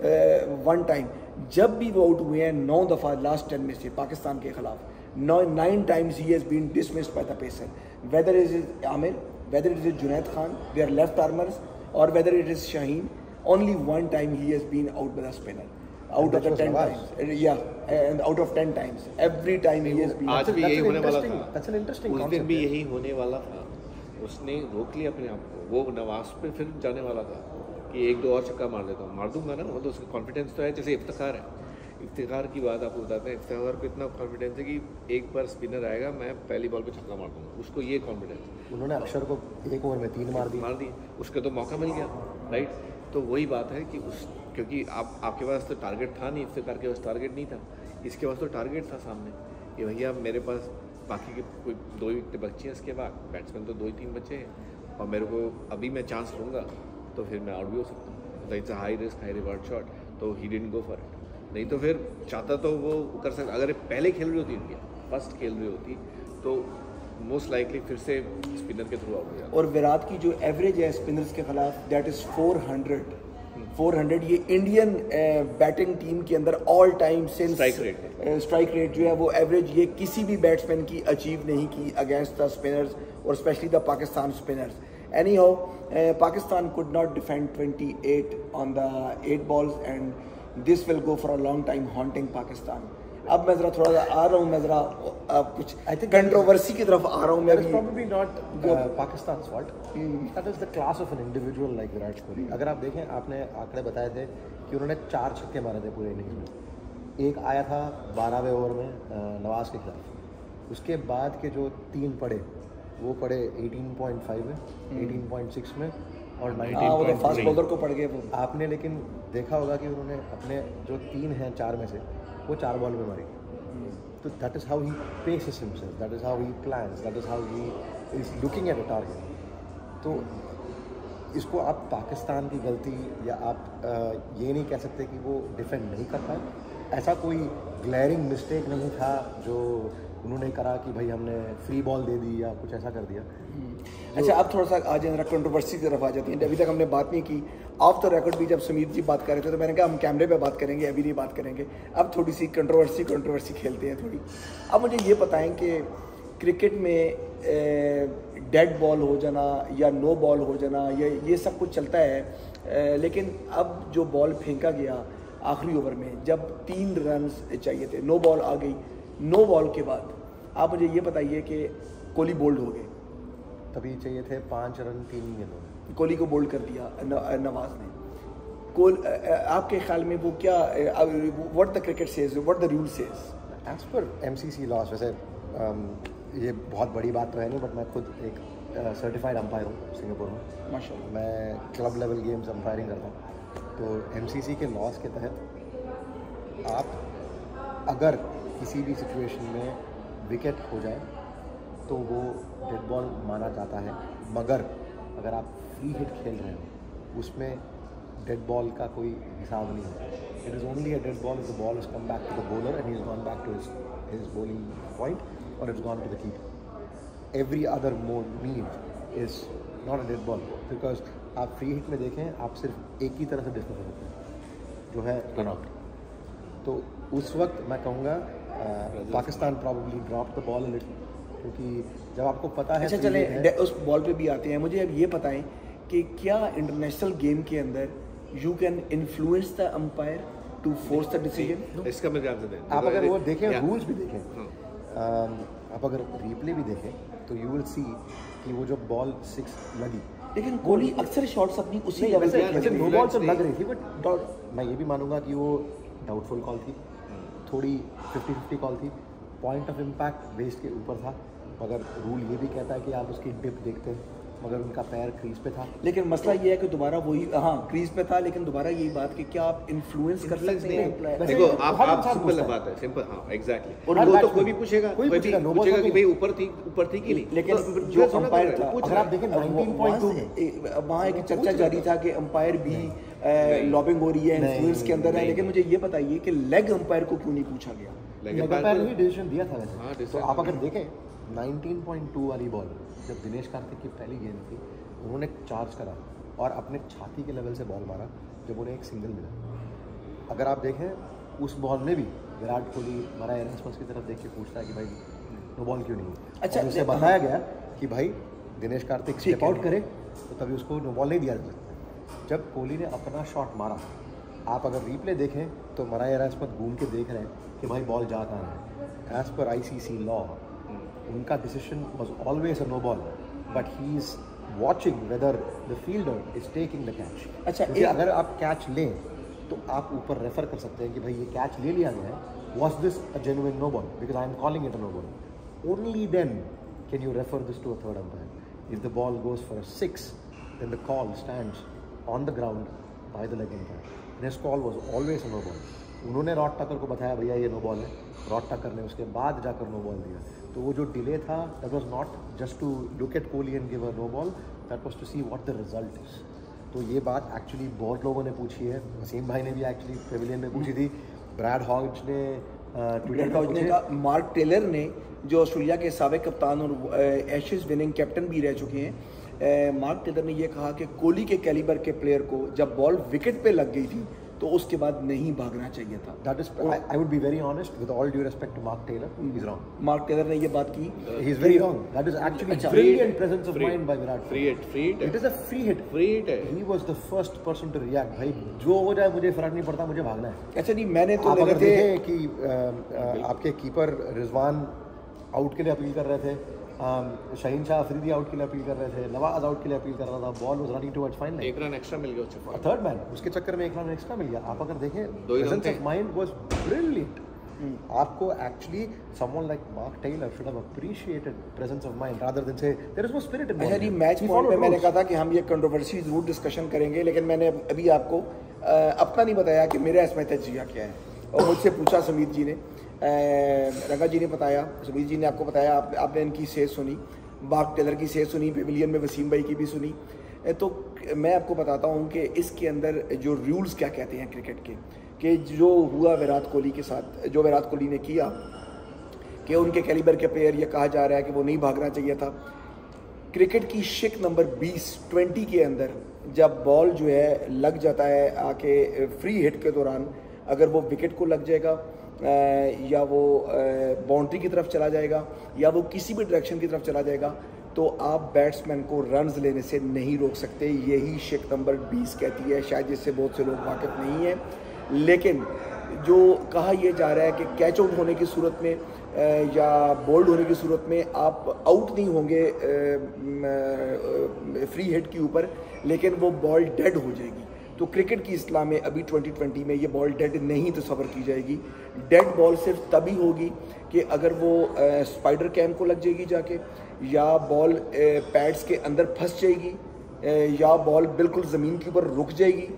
one time. जब भी वो out हुए हैं नौ दफ़ा लास्ट टेन में से पाकिस्तान के खिलाफ, नौ nine times he has been dismissed by the pacer, whether is is Amir, whether it is Junaid Khan, they are left armers, और whether it is Shaheen, only one time he has been out by the spinner out of the ten times, yeah, and out of ten times, every time he has been. आज भी यही होने वाला था, that's an interesting उस दिन भी यही होने वाला था। उसने रोक लिया अपने आप को, वो नवाज पे फिर जाने वाला था कि एक दो और छक्का मार देता हूँ, मार दूंगा ना, मतलब उसका कॉन्फिडेंस तो है। जैसे इफ्तिखार है, इफ्तिखार की बात आपको बताते हैं, इफ्तिखार को इतना कॉन्फिडेंस है कि एक बार स्पिनर आएगा मैं पहली बॉल पे छक्का मार दूंगा, उसको ये कॉन्फिडेंस। उन्होंने अक्षर को एक ओवर में तीन मार दी मार दी उसके तो मौका मिल गया, राइट। तो वही बात है कि उस क्योंकि आप आपके पास तो टारगेट था नहीं, इफ्तिखार के पास टारगेट नहीं था, इसके पास तो टारगेट था सामने कि भैया मेरे पास बाकी के कोई दो ही बच्चे हैं, इसके बाद बैट्समैन तो दो ही तीन बच्चे हैं, और मेरे को अभी मैं चांस लूँगा तो फिर मैं आउट भी हो सकता हूँ, तो it's a high risk high reward shot, तो he didn't go for it. नहीं तो फिर चाहता तो वो कर सकता, अगर पहले खेल रही होती इंडिया, फर्स्ट खेल रही होती तो मोस्ट लाइकली फिर से स्पिनर के थ्रू आउट हो जाता। और विराट की जो एवरेज है स्पिनर्स के खिलाफ that is four hundred four hundred. ये इंडियन बैटिंग टीम के अंदर all time since strike rate strike rate जो है वो एवरेज ये किसी भी बैट्समैन की अचीव नहीं की अगेंस्ट द स्पिनर्स, और especially the Pakistan spinners. Anyhow Pakistan could not defend twenty eight on the eight balls, and this will go for a long time haunting Pakistan. अब मैं ज़रा थोड़ा सा आ रहा हूँ, मैं ज़रा कुछ आई थिंक कंट्रोवर्सी की तरफ आ रहा हूँ मैं भी। probably not पाकिस्तान's fault, that is the class of an individual like Virat Kohli. अगर आप देखें, आपने आंकड़े बताए थे कि उन्होंने चार छक्के मारे थे पूरे इनिंग्स में, एक आया था बारहवें ओवर में नवाज के खिलाफ, उसके बाद के जो तीन पड़े वो पड़े एटीन पॉइंट फाइव में, एटीन पॉइंट सिक्स में और नाइनटीन पॉइंट फास्ट बॉलर को पड़ गए वो। आपने लेकिन देखा होगा कि उन्होंने अपने जो तीन हैं चार में से वो चार बॉल में मारी, तो that is how he paces himself, that is how he plans, that is how he is looking at a target. तो इसको आप पाकिस्तान की गलती या आप आ, ये नहीं कह सकते कि वो डिफेंड नहीं कर पाए। ऐसा कोई ग्लेयरिंग मिस्टेक नहीं था जो उन्होंने करा कि भाई हमने फ्री बॉल दे दी या कुछ ऐसा कर दिया। अच्छा, अब थोड़ा सा आज जरा कंट्रोवर्सी की तरफ आ जाती है। अभी तक हमने बात नहीं की, ऑफ द रिकॉर्ड भी जब सुमीत जी बात कर रहे थे तो मैंने कहा हम कैमरे पे बात करेंगे, अभी नहीं बात करेंगे। अब थोड़ी सी कंट्रोवर्सी कंट्रोवर्सी खेलते हैं थोड़ी। अब मुझे ये बताएं कि क्रिकेट में डेड बॉल हो जाना या नो बॉल हो जाना ये ये सब कुछ चलता है, ए, लेकिन अब जो बॉल फेंका गया आखिरी ओवर में जब तीन रन चाहिए थे, नो बॉल आ गई, नो बॉल के बाद आप मुझे ये बताइए कि कोहली बोल्ड हो गए, तभी चाहिए थे पाँच रन तीन गेंदों में, कोहली को बोल्ड कर दिया न, नवाज ने। कोल आपके ख्याल में वो क्या, what the cricket says, what the rule says? As per MCC laws, वैसे ये बहुत बड़ी बात तो है नहीं, बट मैं खुद एक सर्टिफाइड अंपायर हूँ सिंगापुर में माशाल्लाह। मैं क्लब लेवल गेम्स अंपायरिंग करता हूँ। तो एमसीसी के लॉज के तहत आप अगर किसी भी सिचुएशन में विकेट हो जाए तो वो डेड बॉल माना जाता है, मगर अगर आप फ्री हिट खेल रहे हो उसमें डेड बॉल का कोई हिसाब नहीं होता। It is only a dead ball if the ball is come back to the bowler and he is gone back to his his bowling point और it's gone to the keeper. Every other mean is not a dead ball, because आप free hit में देखें आप सिर्फ एक ही तरह से discuss होते हैं जो है रन आउट। तो उस वक्त मैं कहूँगा Pakistan probably drop the ball little, क्योंकि जब आपको पता है। अच्छा चले उस बॉल पे भी आते हैं। मुझे अब ये बताएं कि क्या इंटरनेशनल गेम के अंदर you can influence the umpire to force the decision? इसका मैं जवाब दें। आप अगर वो देखें, रूल्स भी देखें, आप अगर रिप्ले भी देखें तो यू विल सी कि वो जो बॉल सिक्स लगी, लेकिन कोहली अक्सर शॉट्स अपनी उसी लेवल पे खेलते हैं। नो बॉल तो लग रही थी, बट मैं ये भी मानूंगा कि वो डाउटफुल कॉल थी, थोड़ी फिफ्टी फिफ्टी कॉल थी, पॉइंट ऑफ इम्पैक्ट वेस्ट के ऊपर था, मगर रूल ये भी कहता है कि आप उसकी डिप देखते हैं, मगर उनका पैर क्रीज पे था। लेकिन मसला ये है कि दोबारा वही, हाँ क्रीज पे था, लेकिन दोबारा यही बात कि क्या आप इन्फ्लुएंस कर सकते हैं? देखो आप आप सिंपल बात है, सिंपल, हाँ एग्जैक्टली। और वो तो कोई भी पूछेगा, कोई भी पूछेगा कि भाई ऊपर थी ऊपर थी कि नहीं, लेकिन जो अंपायर था, अगर आप देखें नाइनटीन पॉइंट टू वहाँ एक चर्चा जारी था कि अंपायर भी लॉबिंग हो रही है, इन्फ्लुएंस के अंदर है। लेकिन मुझे ये बताइए कि लेग अंपायर को क्यों नहीं पूछा गया? लेग अंपायर ने डिसीजन दिया था वैसे। तो आप अगर देखें नाइनटीन पॉइंट टू वाली बॉल जब दिनेश कार्तिक की पहली गेंद थी, उन्होंने चार्ज करा और अपने छाती के लेवल से बॉल मारा जब उन्हें एक सिंगल मिला। अगर आप देखें उस बॉल में भी विराट कोहली मराई एरेंसमस की तरफ देख के पूछता है कि भाई नो बॉल क्यों नहीं है। अच्छा, उसे बताया गया कि भाई दिनेश कार्तिक स्टेप आउट करे तो तभी उसको नो बॉल नहीं दिया जाता। जब कोहली ने अपना शॉट मारा, आप अगर रिप्ले देखें तो मराई एरेंसमस घूम के देख रहे हैं कि भाई बॉल जा कहाँ है। As per I C C law उनका decision was always a no ball, but he is watching whether the fielder is taking the catch. अच्छा, अगर आप कैच लें तो आप ऊपर रेफर कर सकते हैं कि भाई ये कैच ले लिया गया है, was this a genuine no ball, because I am calling it a no ball. Only then can you refer this to a third umpire. If the ball goes for a six then the call stands on the ground by the leg umpire. This call was always a no ball. उन्होंने Rod Tucker को बताया भैया ये no ball है, Rod Tucker ने उसके बाद जाकर नो बॉल दिया। तो वो जो डिले था that was not just to look at Kohli and give a no ball, that was to see what the result is. तो ये बात एक्चुअली बहुत लोगों ने पूछी है, वसीम भाई ने भी एक्चुअली पेविलियन में पूछी थी, ब्रैड हॉज ने ट्विटर पर पूछी, मार्क टेलर ने जो ऑस्ट्रेलिया के साबिक कप्तान और एशेज विनिंग कैप्टन भी रह चुके हैं, मार्क टेलर ने यह कहा कि कोहली के कैलिबर के प्लेयर को जब बॉल विकेट पे लग गई थी तो उसके बाद नहीं भागना चाहिए था। That is, I, I would be very honest, with all due respect to Mark Taylor, he's wrong. Mark Taylor ने ये बात की, he is very wrong. That is actually brilliant presence of mind by Virat. Free hit, free hit. It is a free hit. Free hit है. He was the first person to react. भाई जो हो जाए मुझे फर्क नहीं पड़ता, मुझे भागना है। अच्छा नहीं, मैंने तो आप अगर देखें कि आ, आ, आपके कीपर रिजवान आउट के लिए अपील कर रहे थे, शाहीन शाह अफरीदी आउट के लिए अपील कर रहे थे, नवाज आउट के लिए अपील कर रहा था, ball was running towards fine line, एक रन एक्स्ट्रा मिल गया, थर्ड मैन उसके चक्कर में एक रन एक्स्ट्रा मिल गया। आप अगर देखें presence of mind was brilliant. आपको actually someone like Mark Taylor should have appreciated presence of mind rather than say there is no spirit in ball. Match point पे मैंने कहा था कि हम ये कंट्रोवर्सी जरूर डिस्कशन करेंगे, लेकिन मैंने अभी आपको अपना नहीं बताया कि मेरा इसमें तजिया क्या है, और मुझसे पूछा समीत जी ने, रंगा जी ने बताया, समीत जी ने आपको बताया, आप, आपने इनकी सेहत सुनी, मार्क टेलर की सेहत सुनी, पेविलियन में वसीम भाई की भी सुनी। तो मैं आपको बताता हूँ कि इसके अंदर जो रूल्स क्या कहते हैं क्रिकेट के, कि जो हुआ विराट कोहली के साथ, जो विराट कोहली ने किया कि उनके कैलिबर के प्लेयर, ये कहा जा रहा है कि वो नहीं भागना चाहिए था। क्रिकेट की शिक नंबर बीस ट्वेंटी के अंदर जब बॉल जो है लग जाता है आके फ्री हिट के दौरान, अगर वो विकेट को लग जाएगा या वो बाउंड्री की तरफ चला जाएगा या वो किसी भी डायरेक्शन की तरफ चला जाएगा, तो आप बैट्समैन को रन्स लेने से नहीं रोक सकते। यही शिक नंबर बीस कहती है, शायद जिससे बहुत से लोग वाकिफ नहीं हैं। लेकिन जो कहा यह जा रहा है कि कैच आउट होने की सूरत में या बोल्ड होने की सूरत में आप आउट नहीं होंगे फ्री हिट के ऊपर, लेकिन वो बॉल डेड हो जाएगी। तो क्रिकेट की इस्लाह में अभी ट्वेंटी ट्वेंटी में ये बॉल डेड नहीं तस्वर की जाएगी। डेड बॉल सिर्फ तभी होगी कि अगर वो आ, स्पाइडर कैम को लग जाएगी जाके, या बॉल पैड्स के अंदर फंस जाएगी, आ, या बॉल बिल्कुल ज़मीन के ऊपर रुक जाएगी।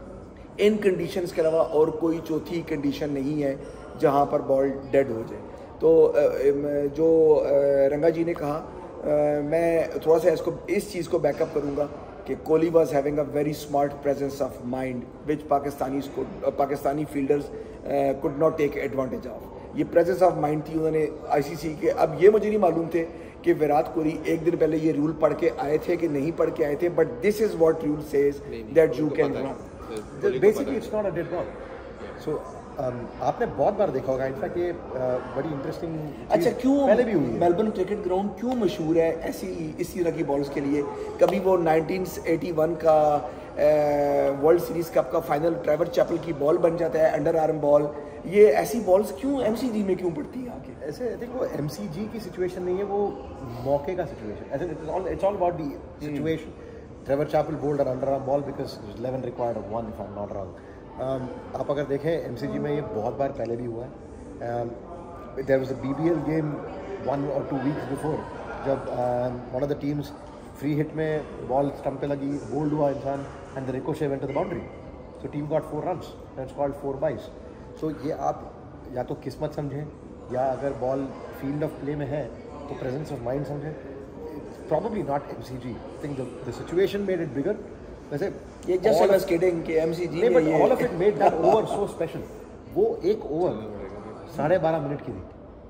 इन कंडीशंस के अलावा और कोई चौथी कंडीशन नहीं है जहाँ पर बॉल डेड हो जाए। तो जो रंगा जी ने कहा, मैं थोड़ा सा इसको इस चीज़ को बैकअप करूँगा कि Kohli was having a very smart presence of mind which Pakistani Pakistani fielders could not take advantage of. ये प्रेजेंस ऑफ माइंड थी उन्होंने आईसीसी के। अब ये मुझे नहीं मालूम थे कि विराट कोहली एक दिन पहले ये रूल पढ़ के आए थे कि नहीं पढ़ के आए थे, but this is what rule says that you can run. Basically it's not a dead ball. So आपने बहुत बार देखा होगा इनफैक्ट ये uh, बड़ी इंटरेस्टिंग। अच्छा, क्यों पहले भी हुई है मेलबर्न क्रिकेट ग्राउंड क्यों मशहूर है ऐसी इस तरह की बॉल्स के लिए? कभी वो नाइनटीन एटी वन का वर्ल्ड सीरीज कप का फाइनल ट्रेवर चैपल की बॉल बन जाता है, अंडर आर्म बॉल। ये ऐसी बॉल्स क्यों एमसीजी में क्यों पड़ती है आगे? ऐसे आई थिंक वो एमसीजी की सिचुएशन नहीं है, वो मौके का सिचुएशन। ऐसे it's all it's all about the situation. Trevor Chappell bowled an under arm ball because eleven required off one if I am not wrong. Um, आप अगर देखें एमसीजी में ये बहुत बार पहले भी हुआ है। There was a BBL game one और टू वीक्स बिफोर, जब one of the teams free hit में बॉल स्टंप पे लगी, बोल्ड हुआ इंसान and the ricochet went to the boundary, so team got four runs, that's called four byes. So ये आप या तो किस्मत समझें, या अगर बॉल फील्ड ऑफ प्ले में है तो प्रेजेंस ऑफ माइंड समझें। Probably not MCG. I think the situation made it bigger. वैसे ये जस्ट आई वाज किडिंग कि एमसीजी में ये all of it made that over so special. वो एक ओवर साढ़े बारह मिनट की थी।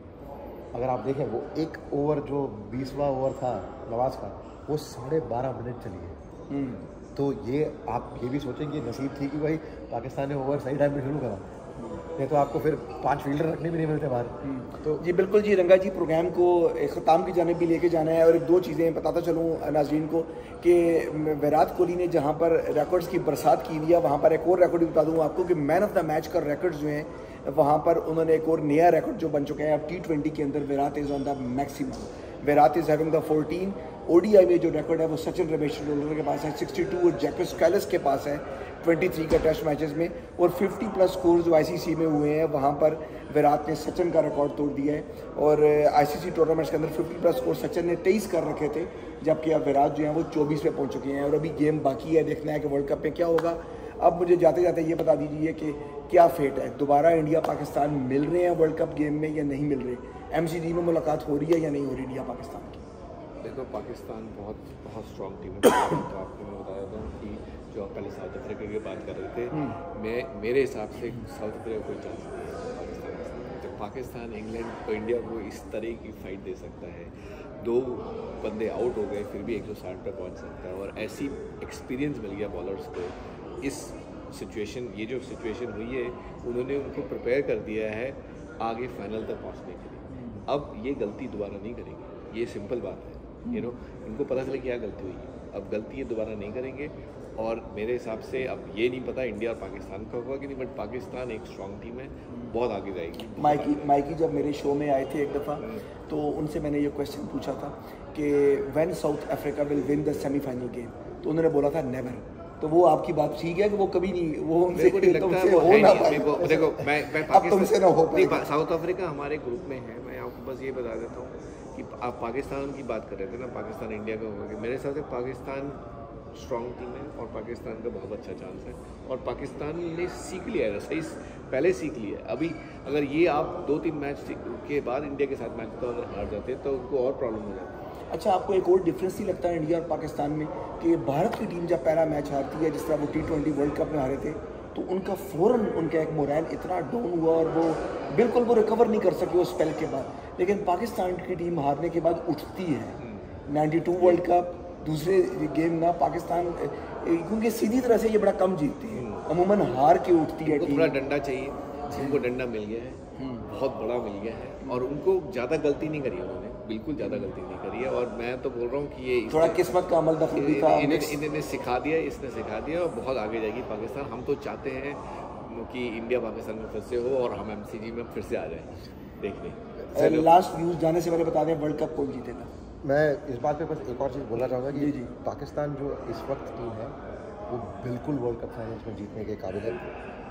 अगर आप देखें वो एक ओवर जो बीसवां ओवर था नवाज का, वो साढ़े बारह मिनट चली है। तो ये आप ये भी सोचेंगे नसीब थी कि भाई पाकिस्तान ने ओवर सही टाइम पे शुरू करा, नहीं तो आपको फिर पांच फील्डर रखने भी नहीं मिलते बाहर। तो जी बिल्कुल जी रंगा जी, प्रोग्राम को ख़त्म की जाने भी लेके जाना है। और एक दो चीज़ें बताता चलूँ नाज़रीन को कि विराट कोहली ने जहाँ पर रिकॉर्ड्स की बरसात की हुई है, वहाँ पर एक और रिकॉर्ड बता दूँ आपको कि मैन ऑफ द मैच का रिकॉर्ड जो है वहाँ पर उन्होंने एक और नया रिकॉर्ड जो बन चुका है। अब टी ट्वेंटी के अंदर Virat is on the maximum. Virat is having the fourteen. ODI में जो रिकॉर्ड है वो सचिन रमेश्वर के पास है सिक्सटी टू, और जैकस कैलिस के पास है तेईस का टेस्ट मैचेस में, और पचास प्लस स्कोर जो आईसीसी में हुए हैं वहाँ पर विराट ने सचिन का रिकॉर्ड तोड़ दिया है। और आईसीसी टूर्नामेंट्स के अंदर पचास प्लस स्कोर सचिन ने तेईस कर रखे थे, जबकि अब विराट जो है वो चौबीस पे पहुँच चुके हैं। और अभी गेम बाकी है, देखना है कि वर्ल्ड कप में क्या होगा। अब मुझे जाते जाते ये बता दीजिए कि क्या फेट है, दोबारा इंडिया पाकिस्तान मिल रहे हैं वर्ल्ड कप गेम में या नहीं मिल रहे? एमसीजी में मुलाकात हो रही है या नहीं हो रही इंडिया पाकिस्तान की? देखो, पाकिस्तान बहुत बहुत स्ट्रॉन्ग टीम है। तो आपको मैं बता देता हूँ कि जो आप पहले साउथ अफ्रीका की बात कर रहे थे, मैं मेरे हिसाब से साउथ अफ्रीका कोई चांस नहीं है पाकिस्तान के साथ। जब पाकिस्तान इंग्लैंड को इंडिया को इस तरह की फाइट दे सकता है, दो बंदे आउट हो गए फिर भी एक सौ साठ पे पहुँच सकता है, और ऐसी एक्सपीरियंस मिल गया बॉलर्स को। इस सिचुएशन ये जो सिचुएशन हुई है, उन्होंने उनको प्रिपेयर कर दिया है आगे फाइनल तक पहुँचने के लिए। अब ये गलती दोबारा नहीं करेंगे, ये सिंपल बात है। यू नो इनको पता चले क्या गलती हुई है, अब गलती ये दोबारा नहीं करेंगे। और मेरे हिसाब से अब ये नहीं पता इंडिया और पाकिस्तान का होगा कि नहीं, बट पाकिस्तान एक स्ट्रॉन्ग टीम है, बहुत आगे जाएगी। माइकी माइकी जब मेरे शो में आए थे एक दफ़ा, तो उनसे मैंने ये क्वेश्चन पूछा था कि when South Africa will win the semifinal game, तो उन्होंने बोला था नेवर। तो वो आपकी बात ठीक है कि वो कभी नहीं, वो उनसे को नहीं लगता है, वो है नहीं। देखो देखो मैं मैं पाकिस्तान ना हो पाए, साउथ अफ्रीका हमारे ग्रुप में है। मैं आपको बस ये बता देता हूँ कि आप पाकिस्तान की बात कर रहे थे ना, पाकिस्तान इंडिया का होगा, मेरे हिसाब से पाकिस्तान स्ट्रॉन्ग टीम है और पाकिस्तान का बहुत अच्छा चांस है। और पाकिस्तान ने सीख लिया है, सही पहले सीख लिया है। अभी अगर ये आप दो तीन मैच के बाद इंडिया के साथ मैच तो अगर हार जाते तो उनको और प्रॉब्लम हो जाती है। अच्छा, आपको एक और डिफरेंस ही लगता है इंडिया और पाकिस्तान में कि भारत की टीम जब पहला मैच हारती है, जिस तरह वो टी ट्वेंटी वर्ल्ड कप में हारे थे, तो उनका फ़ौरन उनका एक मोरल इतना डाउन हुआ और वो बिल्कुल वो रिकवर नहीं कर सके उस स्पेल के बाद। लेकिन पाकिस्तान की टीम हारने के बाद उठती है। नाइन्टी टू वर्ल्ड कप दूसरे गेम ना पाकिस्तान, क्योंकि सीधी तरह से ये बड़ा कम जीतती है, अमूमन हार के उठती है टीम। थोड़ा डंडा चाहिए, उनको डंडा मिल गया है, बहुत बड़ा मिल गया है, और उनको ज़्यादा गलती नहीं करी उन्होंने, बिल्कुल ज़्यादा गलती नहीं करी है। और मैं तो बोल रहा हूँ कि ये थोड़ा किस्मत का अमल दखल भी था, इन्होंने सिखा दिया, इसने सिखा दिया, और बहुत आगे जाएगी पाकिस्तान। हम तो चाहते हैं कि इंडिया पाकिस्तान में फिर से हो और हम एमसीजी में फिर से आ जाएं देखने। लास्ट न्यूज़ जाने से पहले बता दें, वर्ल्ड कप कौन जीतेगा? मैं इस बात पे बस एक और चीज़ बोलना चाहूँगा कि जी जी पाकिस्तान जो इस वक्त टीम है, वो बिल्कुल वर्ल्ड कप फाइनल्स में जीतने के काबिल है।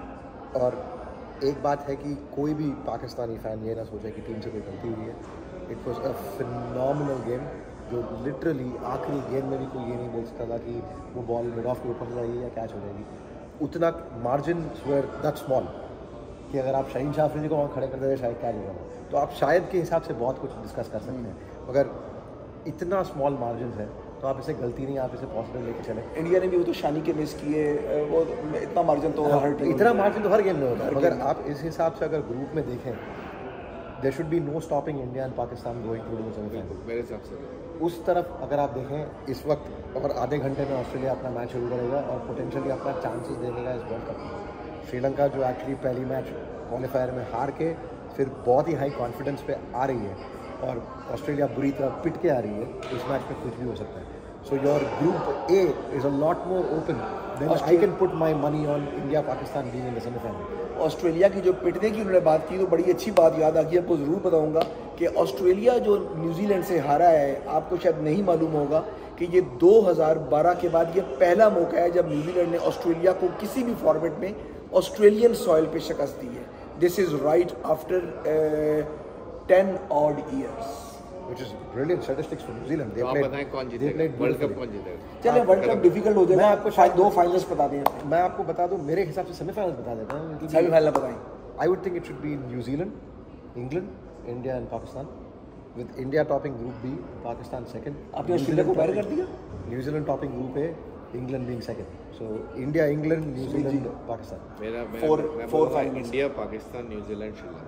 और एक बात है कि कोई भी पाकिस्तानी फ़ैन ये ना सोचे कि टीम से कोई गलती हुई है। It was a phenomenal game, जो लिटरली आखिरी गेंद में भी कोई ये नहीं बोल सकता था कि वो बॉल मिड ऑफ के ऊपर जाएगी या कैच हो जाएगी। उतना मार्जिन वर दैट स्मॉल कि अगर आप शाहीन शाह अफरीदी को वहाँ खड़े कर देते शायद क्या नहीं होगा। तो आप शायद के हिसाब से बहुत कुछ डिस्कस कर सकते हैं, मगर इतना स्मॉल मार्जिन है तो आप इसे गलती नहीं, आप इसे पॉसिबल लेके चले। इंडिया ने भी वो तो शानी के मिस किए, वो इतना मार्जिन तो हर टीम इतना मार्जिन तो हर गेम में होता है, मगर आप इस हिसाब से अगर ग्रुप में देखें, there should be no stopping India and Pakistan going through the semifinal. मेरे हिसाब से उस तरफ अगर आप देखें इस वक्त और आधे घंटे में ऑस्ट्रेलिया अपना मैच शुरू करेगा और पोटेंशियली अपना चांसेस देखेगा इस वर्ल्ड कप में। श्रीलंका जो एक्चुअली पहली मैच क्वालिफायर में हार के फिर बहुत ही हाई कॉन्फिडेंस पे आ रही है और ऑस्ट्रेलिया बुरी तरह पिट के आ रही है, इस मैच में कुछ भी हो सकता है। So your group A is a lot more open than I can put my money on India Pakistan being in the semifinal. Australia की जो पिटने की उन्होंने बात की तो बड़ी अच्छी बात याद आ गई, आपको ज़रूर बताऊंगा कि ऑस्ट्रेलिया जो न्यूजीलैंड से हारा है, आपको शायद नहीं मालूम होगा कि ये दो हज़ार बारह के बाद ये पहला मौका है जब न्यूजीलैंड ने ऑस्ट्रेलिया को किसी भी फॉर्मेट में ऑस्ट्रेलियन सॉइल पे शिकस्त दी है। This is right after ten odd years, which is brilliant statistics for New Zealand. They आप played, बताएं कौन they जीतेगा played वर्ल्ड कप, beautifully. कौन जीतेगा? चले वर्ल्ड कप डिफिकल्ट हो जाएगा, मैं आपको शायद दो फाइनल्स बता दें। मैं आपको बता दूं, मेरे हिसाब से सेमीफाइनल्स बता देता हूं। सेमीफाइनल बताएं। I would think it should be New Zealand, England, India and Pakistan. With India topping Group B, Pakistan second. आपने ऑस्ट्रेलिया को बाहर कर दिया? New Zealand topping Group A, England being second. So India, England, New Zealand, Pakistan. मेरा मैं Four- मैं four बोलूँगा finals. India, Pakistan, New Zealand, Sri Lanka.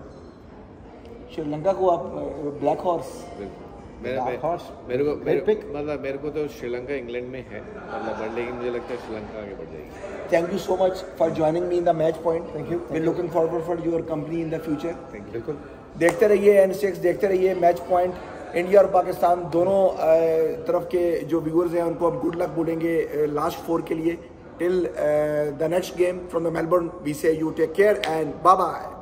Sri Lanka को आप ब्लैक हॉर्स, बिल्कुल मेरे Dark मैं- horse, मेरे को great मेरे pick. मतलब मेरे को तो श्रीलंका इंग्लैंड में है मतलब, बट लेकिन मुझे लगता है श्रीलंका आगे बढ़ जाएगी। Thank you so much for joining me in the match point. Thank you, we thank you. Looking forward for your company in the future. Thank you. बिल्कुल। देखते रहिए एन सिक्स, देखते रहिए मैच पॉइंट। इंडिया और पाकिस्तान दोनों अ, तरफ के जो व्यूअर्स हैं उनको हम गुड लक बोलेंगे लास्ट फोर के लिए। Till the next game from the Melbourne we see you take care and bye bye.